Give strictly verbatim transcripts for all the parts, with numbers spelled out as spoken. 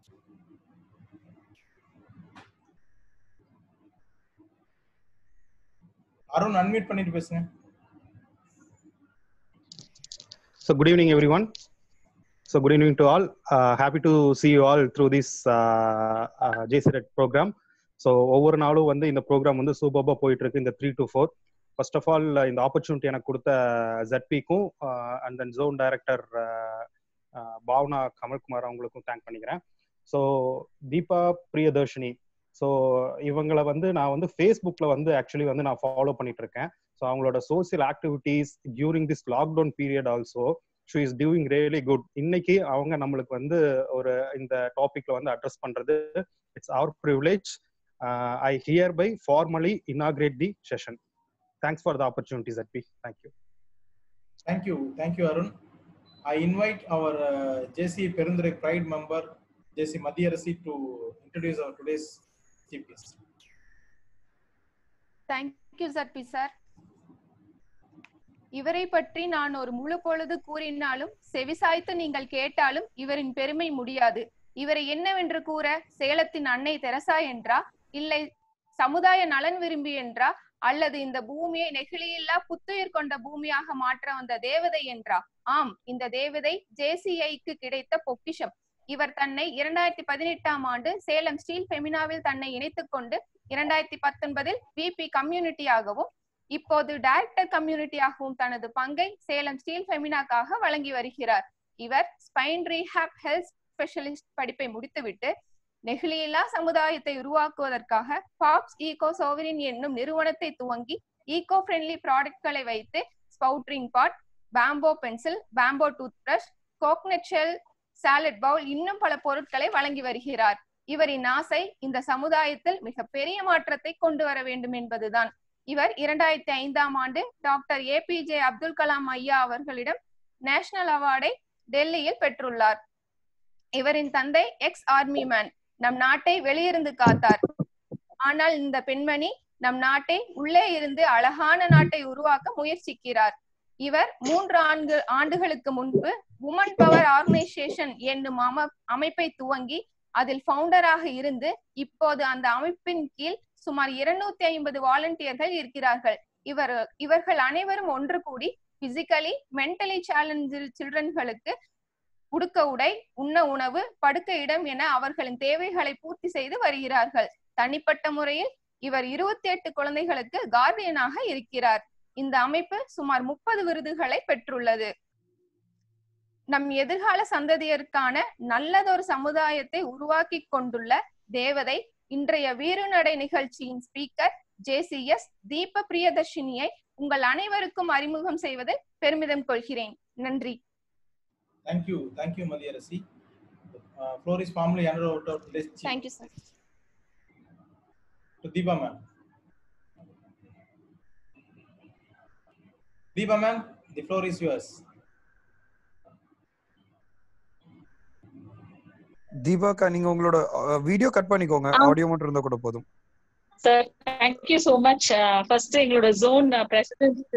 Arun, unmute பண்ணிட்டு பேசுங்க. So good evening everyone. So good evening to all. Uh, happy to see you all through this uh, uh, J C R E T program. So ஒவ்வொரு நாளும் வந்து இந்த program வந்து சூப்பராக போயிட்டு இருக்கு இந்த three to four. First of all இந்த ஆப்பர்ச்சுனிட்டி எனக்கு கொடுத்த ஜெட்பிக்கும் and then zone director Bhavana Kamalkumar அவங்களுக்கும் தேங்க் பண்ணிக்கிறேன். ஸோ தீபா பிரியதர்ஷினி, ஸோ இவங்களை வந்து நான் வந்து ஃபேஸ்புக்கில் வந்து ஆக்சுவலி வந்து நான் ஃபாலோ பண்ணிட்டு இருக்கேன். ஸோ அவங்களோட social activities during this lockdown period also she is doing really good. இன்னைக்கு அவங்க நம்மளுக்கு வந்து ஒரு இந்த டாபிக்ல வந்து அட்ரஸ் பண்றது it's our privilege. I hereby formally inaugurate the session. Thanks for the opportunity ஜெட்பி. Thank you. Thank you. Thank you, Arun. I invite our uh, J C Perundurai Pride member, J C Madhiyarasi, to introduce our today's chief guest. Thank you, Zedpi sir. இவரை பற்றி நான் ஒரு முழு பொழுது கூறினாலும் செவிசாய்த்து நீங்கள் கேட்டாலும் இவரின் பெருமை முடியாது. இவரை என்னவென்று கூற, சேலத்தின் அன்னை தெரசா என்றா, இல்லை சமுதாய நலன் விரும்பி என்றா, அல்லது இந்த பூமியை நெகிழியில்லா புத்துயிர் கொண்ட பூமியாக மாற்ற வந்த தேவதை என்றா? ஆம், இந்த தேவதை ஜேசிஐக்கு கிடைத்த பொக்கிஷம். இவர் தன்னை இரண்டாயிரத்தி பதினெட்டாம் ஆண்டு சேலம் ஸ்டீல் ஃபெமினாவில் தன்னை இணைத்துக் கொண்டு இரண்டாயிரத்தி பத்தொன்பதில் விபி கம்யூனிட்டியாகவும் இப்போது டைரக்டர் கம்யூனிட்டியாகவும் தனது பங்கை சேலம் ஸ்டீல் ஃபெமினாக்காக வழங்கி வருகிறார். இவர் ஸ்பைன் ரீஹாப் ஹெல்த் ஸ்பெஷலிஸ்ட் படிப்பை முடித்துவிட்டு நெகிழியில்லா சமுதாயத்தை உருவாக்குவதற்காக பாப்ஸ் ஈகோ சோவரின் என்னும் நிறுவனத்தை துவங்கி ஈகோ ஃப்ரெண்ட்லி ப்ராடக்ட்களை வைத்து sprouting pot, bamboo pencil, bamboo tooth brush, coconut shell, salad bowl இன்னும் பல பொருட்களை வழங்கி வருகிறார். இவரின் ஆசை இந்த சமுதாயத்தில் மிக பெரிய மாற்றத்தை கொண்டு வர வேண்டும் என்பதுதான். இவர் இரண்டாயிரத்தி ஐந்தாம் ஆண்டு doctor A P J Abdul Kalam ஐயா அவர்களிடம் நேஷனல் அவார்டை டெல்லியில் பெற்றுள்ளார். இவரின் தந்தை எக்ஸ் ஆர்மி மேன், நம் நாட்டை வெளியிருந்து காத்தார். ஆனால் இந்த பெண்மணி நம் நாட்டை உள்ளே இருந்து அழகான நாட்டை உருவாக்க முயற்சிக்கிறார். இவர் மூன்று ஆண்டு ஆண்டுகளுக்கு முன்பு உமன் பவர் ஆர்கனைசேஷன் என்னும் அம அமைப்பை துவங்கி அதில் ஃபவுண்டராக இருந்து இப்போது அந்த அமைப்பின் கீழ் சுமார் இருநூத்தி ஐம்பது வாலண்டியர்கள் இருக்கிறார்கள். இவர் இவர்கள் அனைவரும் ஒன்று கூடி பிசிக்கலி மென்டலி சேலஞ்சில் சில்ட்ரன்களுக்கு உடுக்க உடை, உண்ண உணவு, படுக்க இடம் என அவர்களின் தேவைகளை பூர்த்தி செய்து வருகிறார்கள். தனிப்பட்ட முறையில் இவர் இருபத்தி எட்டு குழந்தைகளுக்கு கார்டியனாக இருக்கிறார். இந்த அமைப்பு சுமார் முப்பது விருதுகளை பெற்றுள்ளது. நம் எதிர்கால சந்ததியருக்கான நல்லதொரு சமுதாயத்தை உருவாக்கி கொண்டுள்ள தேவதை இன்றைய வீறுநடை நிகழ்ச்சியின் ஸ்பீக்கர் ஜே சி எஸ் தீப பிரியதர்ஷினியை உங்கள் அனைவருக்கும் அறிமுகம் செய்வதில் பெருமிதம் கொள்கிறேன். நன்றி. Thank you. Thank you, Madhiyarasi. Uh, floor is formally handed over to today's chief. Thank you, sir. To Deepa ma'am. Deepa ma'am, the floor is yours. தீபாக்கா, நீங்க உங்களோட வீடியோ கட் பண்ணிக்கோங்க, ஆடியோ மட்டும் இருந்தா கூட போதும். Sir, thank you so much. First எங்களோட zone president,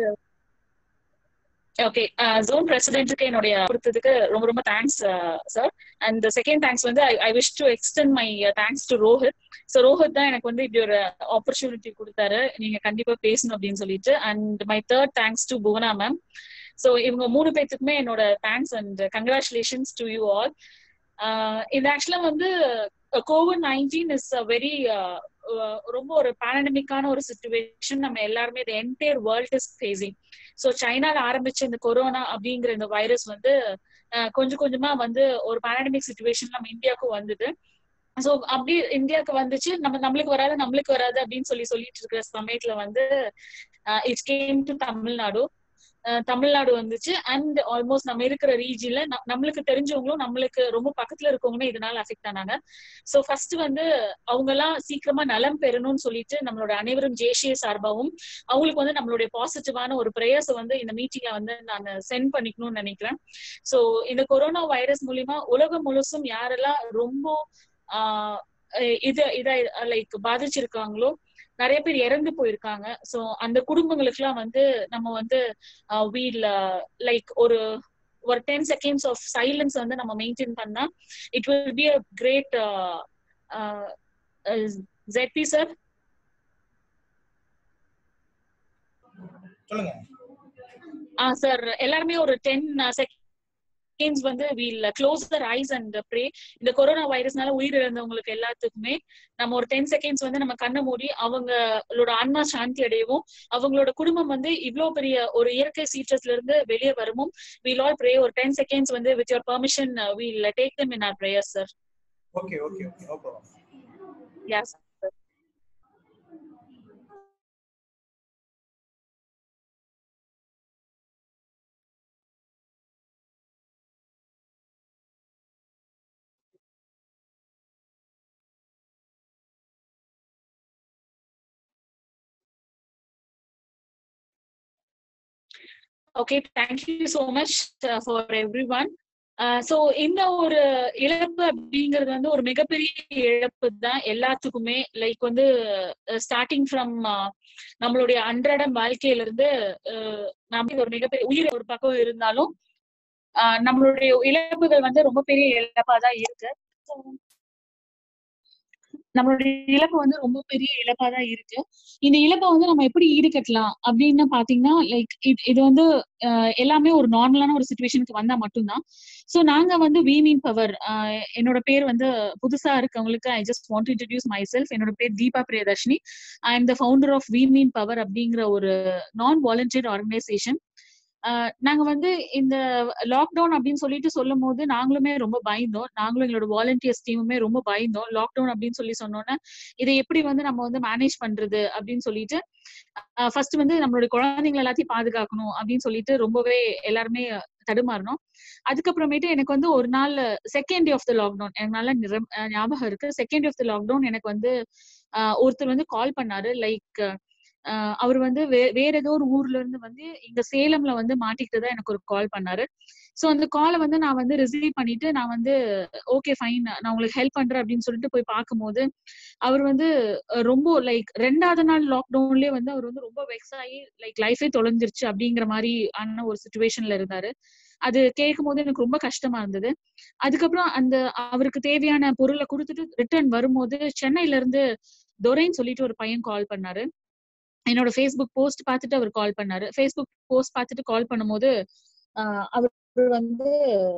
okay, zone பிரசிடென்ட்க்கு என்னுடைய கொடுத்ததுக்கு ரொம்ப ரொம்ப thanks sir. And second thanks வந்து I wish to extend my thanks to Rohit. So Rohit தான் எனக்கு வந்து இப்படி ஒரு ஆப்பர்ச்சுனிட்டி கொடுத்தாரு, நீங்க கண்டிப்பா பேசணும் அப்படின்னு சொல்லிட்டு. And my third thanks to Bhuvana ma'am. So இவங்க மூணு பேத்துக்குமே என்னோட thanks and congratulations to you all. இது ஆக்சுவலா வந்து covid nineteen is a very ரொம்ப ஒரு பேண்டமிக்கான ஒரு சிச்சுவேஷன். நம்ம எல்லாருமே இந்த entire world is facing. So சைனால ஆரம்பிச்ச இந்த கொரோனா அப்படிங்கிற இந்த வைரஸ் வந்து கொஞ்சம் கொஞ்சமா வந்து ஒரு பேண்டமிக் சிச்சுவேஷன் நம்ம இந்தியாவுக்கும் வந்தது. ஸோ அப்படி இந்தியாவுக்கு வந்துச்சு, நம்ம நம்மளுக்கு வராது நம்மளுக்கு வராது அப்படின்னு சொல்லி சொல்லிட்டு இருக்கிற சமயத்துல வந்து it came to Tamil Nadu. Tamil Nadu வந்துச்சு. அண்ட் ஆல்மோஸ்ட் நம்ம இருக்கிற ரீஜியன்ல நம்மளுக்கு தெரிஞ்சவங்களும் நம்மளுக்கு ரொம்ப பக்கத்துல இருக்கவங்களும் இதனால அஃபெக்ட் ஆனாங்க. ஸோ ஃபர்ஸ்ட் வந்து அவங்க எல்லாம் சீக்கிரமா நலம் பெறணும்னு சொல்லிட்டு நம்மளோட அனைவரும் ஜேசிஏ சார்பாகவும் அவங்களுக்கு வந்து நம்மளுடைய பாசிட்டிவான ஒரு பிரேயர்ஸை வந்து இந்த மீட்டிங்ல வந்து நான் சென்ட் பண்ணிக்கணும்னு நினைக்கிறேன். ஸோ இந்த கொரோனா வைரஸ் மூலியமா உலகம் முழுசும் யாரெல்லாம் ரொம்ப ஆஹ் இது இதை லைக் பாதிச்சிருக்காங்களோ நிறைய பேர் இறந்து போயிருக்காங்க. ஸோ அந்த குடும்பங்களுக்கு எல்லாம் வந்து நம்ம வந்து வீட்ல லைக் ஒரு ஒரு ten seconds of silence வந்து நம்ம மெயின்டைன் பண்ணா it will be a great uh, uh, uh, Z P sir. சொல்லுங்க. ஆ சார், எல்லாருமே ஒரு ten செகண்ட்ஸ் வந்து we'll close their eyes and pray. இந்த கொரோனா வைரஸ்னால உயிரிழந்தவங்களுக்கு எல்லாத்துக்குமே நம்ம ஒரு ten செகண்ட்ஸ் வந்து நம்ம கண்ணை மூடி அவங்களோட ஆன்மா சாந்தி அடையவும், அவங்களோட குடும்பம் வந்து இவ்வளவு பெரிய ஒரு இயற்கை சீற்றத்துல இருந்து வெளியே வரவும் we'll all pray. ஒரு ten செகண்ட்ஸ் வந்து with your permission uh, we'll take them in our prayers sir. Okay, okay, okay, no problem. Yes sir. Okay, thank you so much uh, for everyone. Uh, so இந்த ஒரு இழப்பு அப்படிங்கிறது வந்து ஒரு மிகப்பெரிய இழப்பு தான் எல்லாத்துக்குமே. லைக் வந்து ஸ்டார்டிங் ஃப்ரம் நம்மளுடைய அன்றாடம் வாழ்க்கையில இருந்து நம்ம ஒரு மிகப்பெரிய உயிர் ஒரு பக்கம் இருந்தாலும் ஆஹ் நம்மளுடைய இழப்புகள் வந்து ரொம்ப பெரிய இழப்பா தான் இருக்கு. நம்மளுடைய இழப்பு வந்து ரொம்ப பெரிய இழப்பா தான் இருக்கு. இந்த இழப்பை வந்து நம்ம எப்படி ஈடுகட்டலாம் அப்படின்னு பாத்தீங்கன்னா, லைக் இது வந்து எல்லாமே ஒரு நார்மலான ஒரு சிச்சுவேஷனுக்கு வந்தா மட்டும்தான். சோ நாங்க வந்து வி மீன் பவர், என்னோட பேர் வந்து புதுசா இருக்கவங்களுக்கு I just want to introduce மை செல்ஃப். என்னோட பேர் Deepa Priyadarshini. I am the founder of women மீன் பவர் அப்படிங்கிற ஒரு நான் வாலண்டியர் ஆர்கனைசேஷன். ஆஹ் நாங்க வந்து இந்த லாக்டவுன் அப்படின்னு சொல்லிட்டு சொல்லும் போது நாங்களுமே ரொம்ப பயந்தோம். நாங்களும் எங்களோட வாலண்டியர்ஸ் டீமுமே ரொம்ப பயந்தோம். லாக்டவுன் அப்படின்னு சொல்லி சொன்னோன்னே இதை எப்படி வந்து நம்ம வந்து மேனேஜ் பண்றது அப்படின்னு சொல்லிட்டு ஃபர்ஸ்ட் வந்து நம்மளுடைய குழந்தைங்களை எல்லாத்தையும் பாதுகாக்கணும் அப்படின்னு சொல்லிட்டு ரொம்பவே எல்லாருமே தடுமாறணும். அதுக்கப்புறமேட்டு எனக்கு வந்து ஒரு நாள் second day of the lockdown எனக்கு நல்லா ஞாபகம் இருக்கு. Second day of the lockdown எனக்கு வந்து ஆஹ் ஒருத்தர் வந்து கால் பண்ணாரு. லைக் ஆஹ் அவர் வந்து வே வேற ஏதோ ஒரு ஊர்ல இருந்து வந்து இங்க சேலம்ல வந்து மாட்டிக்கிட்டுதான் எனக்கு ஒரு கால் பண்ணாரு. சோ அந்த காலை வந்து நான் வந்து ரிசீவ் பண்ணிட்டு நான் வந்து ஓகே ஃபைன் நான் உங்களுக்கு ஹெல்ப் பண்றேன் அப்படின்னு சொல்லிட்டு போய் பார்க்கும்போது அவர் வந்து ரொம்ப லைக் ரெண்டாவது நாள் லாக்டவுன்லயே வந்து அவர் வந்து ரொம்ப வெக்ஸ் ஆகி லைக் லைஃபே தொலைஞ்சிருச்சு அப்படிங்கிற மாதிரி ஆன ஒரு சிச்சுவேஷன்ல இருந்தாரு. அது கேட்கும் போது எனக்கு ரொம்ப கஷ்டமா இருந்தது. அதுக்கப்புறம் அந்த அவருக்கு தேவையான பொருளை கொடுத்துட்டு ரிட்டர்ன் வரும்போது சென்னையில இருந்து துரைன்னு சொல்லிட்டு ஒரு பையன் கால் பண்ணாரு. என்னோட ஃபேஸ்புக் போஸ்ட் பார்த்துட்டு அவர் கால் பண்ணாரு. ஃபேஸ்புக் போஸ்ட் பார்த்துட்டு கால் பண்ணும்போது ஆஹ் அவர் வந்து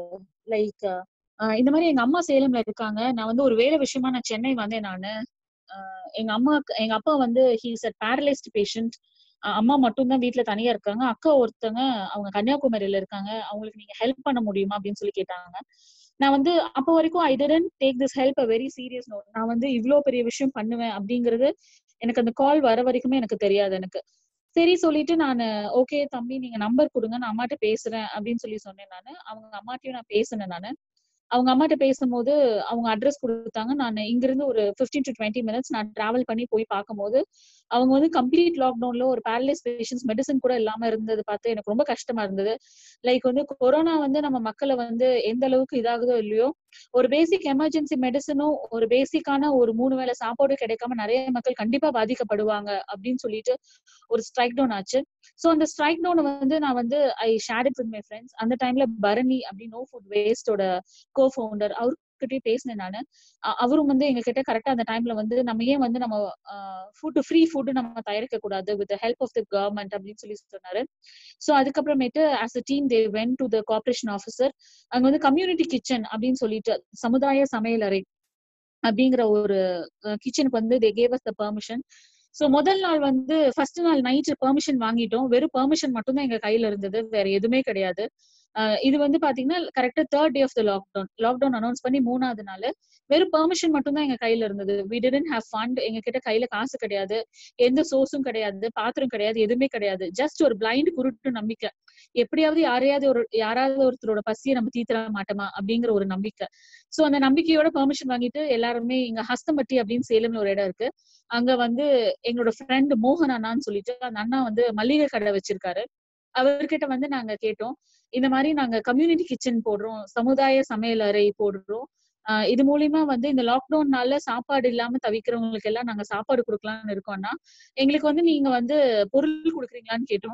லைக் இந்த மாதிரி எங்க அம்மா சேலம்ல இருக்காங்க, நான் வந்து ஒரு வேலை விஷயமா நான் சென்னை வந்தேன். நானு ஆஹ் எங்க அம்மா எங்க அப்பா வந்து ஹீஸ் அ பேரலைஸ்ட் பேஷண்ட். அம்மா மட்டும்தான் வீட்டுல தனியா இருக்காங்க. அக்கா ஒருத்தங்க அவங்க கன்னியாகுமரியில இருக்காங்க, அவங்களுக்கு நீங்க ஹெல்ப் பண்ண முடியுமா அப்படின்னு சொல்லி கேட்டாங்க. நான் வந்து அப்போ வரைக்கும் I didn't take this help a very serious note. நான் வந்து இவ்வளவு பெரிய விஷயம் பண்ணுவேன் அப்படிங்கிறது எனக்கு அந்த கால் வர வரைக்குமே எனக்கு தெரியாது. எனக்கு சரி சொல்லிட்டு நான் ஓகே தம்பி நீங்க நம்பர் கொடுங்க நான் அம்மாட்ட பேசுறேன் அப்படின்னு சொல்லி சொன்னேன். நானு அவங்க அம்மாட்டையும் நான் பேசினேன். நானு அவங்க அம்மாட்ட பேசும்போது அவங்க அட்ரஸ் கொடுத்தாங்க. நான் இங்க இருந்து ஒரு பிப்டீன் டு டுவெண்ட்டி மினிட்ஸ் நான் டிராவல் பண்ணி போய் பார்க்கும்போது அவங்க வந்து கம்ப்ளீட் லாக்டவுன்ல ஒரு பேரலைஸ் பேஷன்ஸ் மெடிசன் கூட இல்லாம இருந்தது பார்த்து எனக்கு ரொம்ப கஷ்டமா இருந்தது. லைக் வந்து கொரோனா வந்து நம்ம மக்களை வந்து எந்த அளவுக்கு இதாகுதோ இல்லையோ, ஒரு பேசிக் எமர்ஜென்சி மெடிசனும் ஒரு பேசிக்கான ஒரு மூணு வேளை சாப்பாடு கிடைக்காம நிறைய மக்கள் கண்டிப்பா பாதிக்கப்படுவாங்க அப்படின்னு சொல்லிட்டு ஒரு ஸ்ட்ரைக் டவுன் ஆச்சு. சோ அந்த ஸ்ட்ரைக் டவுன் வந்து நான் வந்து I share it with my friends. அந்த டைம்ல பரணி அப்படி நோ ஃபுட் வேஸ்டோட கோ ஃபவுண்டர் அவர்கிட்டயும் பேசினேன் நானு. அவரும் வந்து எங்க கிட்ட கரெக்டா அந்த டைம்ல வந்து நம்ம ஏன் வந்து நம்ம ஃபுட் ஃப்ரீ ஃபுட் நம்ம தயாரிக்க கூடாது with help of the government அப்படின்னு சொல்லி சொன்னாரு. சோ அதுக்கப்புறமேட்டு as a team they went to the corporation officer. அங்க வந்து கம்யூனிட்டி கிச்சன் அப்படின்னு சொல்லிட்டு சமுதாய சமையலறை அப்படிங்கிற ஒரு கிச்சனுக்கு வந்து they gave us the permission. So முதல் நாள் வந்து ஃபர்ஸ்ட் நாள் நைட் பெர்மிஷன் வாங்கிட்டோம். வெறும் பெர்மிஷன் மட்டும் தான் எங்க கையில இருந்தது, வேற எதுவுமே கிடையாது. இது வந்து பாத்தீங்கன்னா கரெக்டா third day of the lockdown lockdown announce பண்ணி மூணாவது நாள் வெறும் பெர்மிஷன் மட்டும் தான் எங்க கையில இருந்தது. We didn't have fund. எங்க கிட்ட கையில காசு கிடையாது, எந்த சோர்ஸும் கிடையாது, பாத்திரம் கிடையாது, எதுவுமே கிடையாது. ஜஸ்ட் ஒரு பிளைண்ட் குருட்டு நம்பிக்கை, எப்படியாவது யாரையாவது ஒரு யாராவது ஒருத்தரோட பசியை நம்ம தீர்த்தர மாட்டோமா அப்படிங்கிற ஒரு நம்பிக்கை. சோ அந்த நம்பிக்கையோட பெர்மிஷன் வாங்கிட்டு எல்லாருமே இங்க ஹஸ்தம்பட்டி அப்படின்னு சேலம்ல ஒரு இடம் இருக்கு, அங்க வந்து எங்களோட ஃப்ரெண்ட் மோகன் அண்ணான்னு சொல்லிட்டு அந்த அண்ணா வந்து மளிகை கடை வச்சிருக்காரு. அவர்கிட்ட வந்து நாங்க கேட்டோம், இந்த மாதிரி நாங்க கம்யூனிட்டி கிச்சன் போடுறோம், சமுதாய சமையல் அறை போடுறோம், ஆஹ் இது மூலியமா வந்து இந்த லாக்டவுன்னால சாப்பாடு இல்லாம தவிக்கிறவங்களுக்கு எல்லாம் நாங்க சாப்பாடு கொடுக்கலாம்னு இருக்கோம்னா எங்களுக்கு வந்து நீங்க வந்து பொருள் கொடுக்குறீங்களான்னு கேட்டோம்.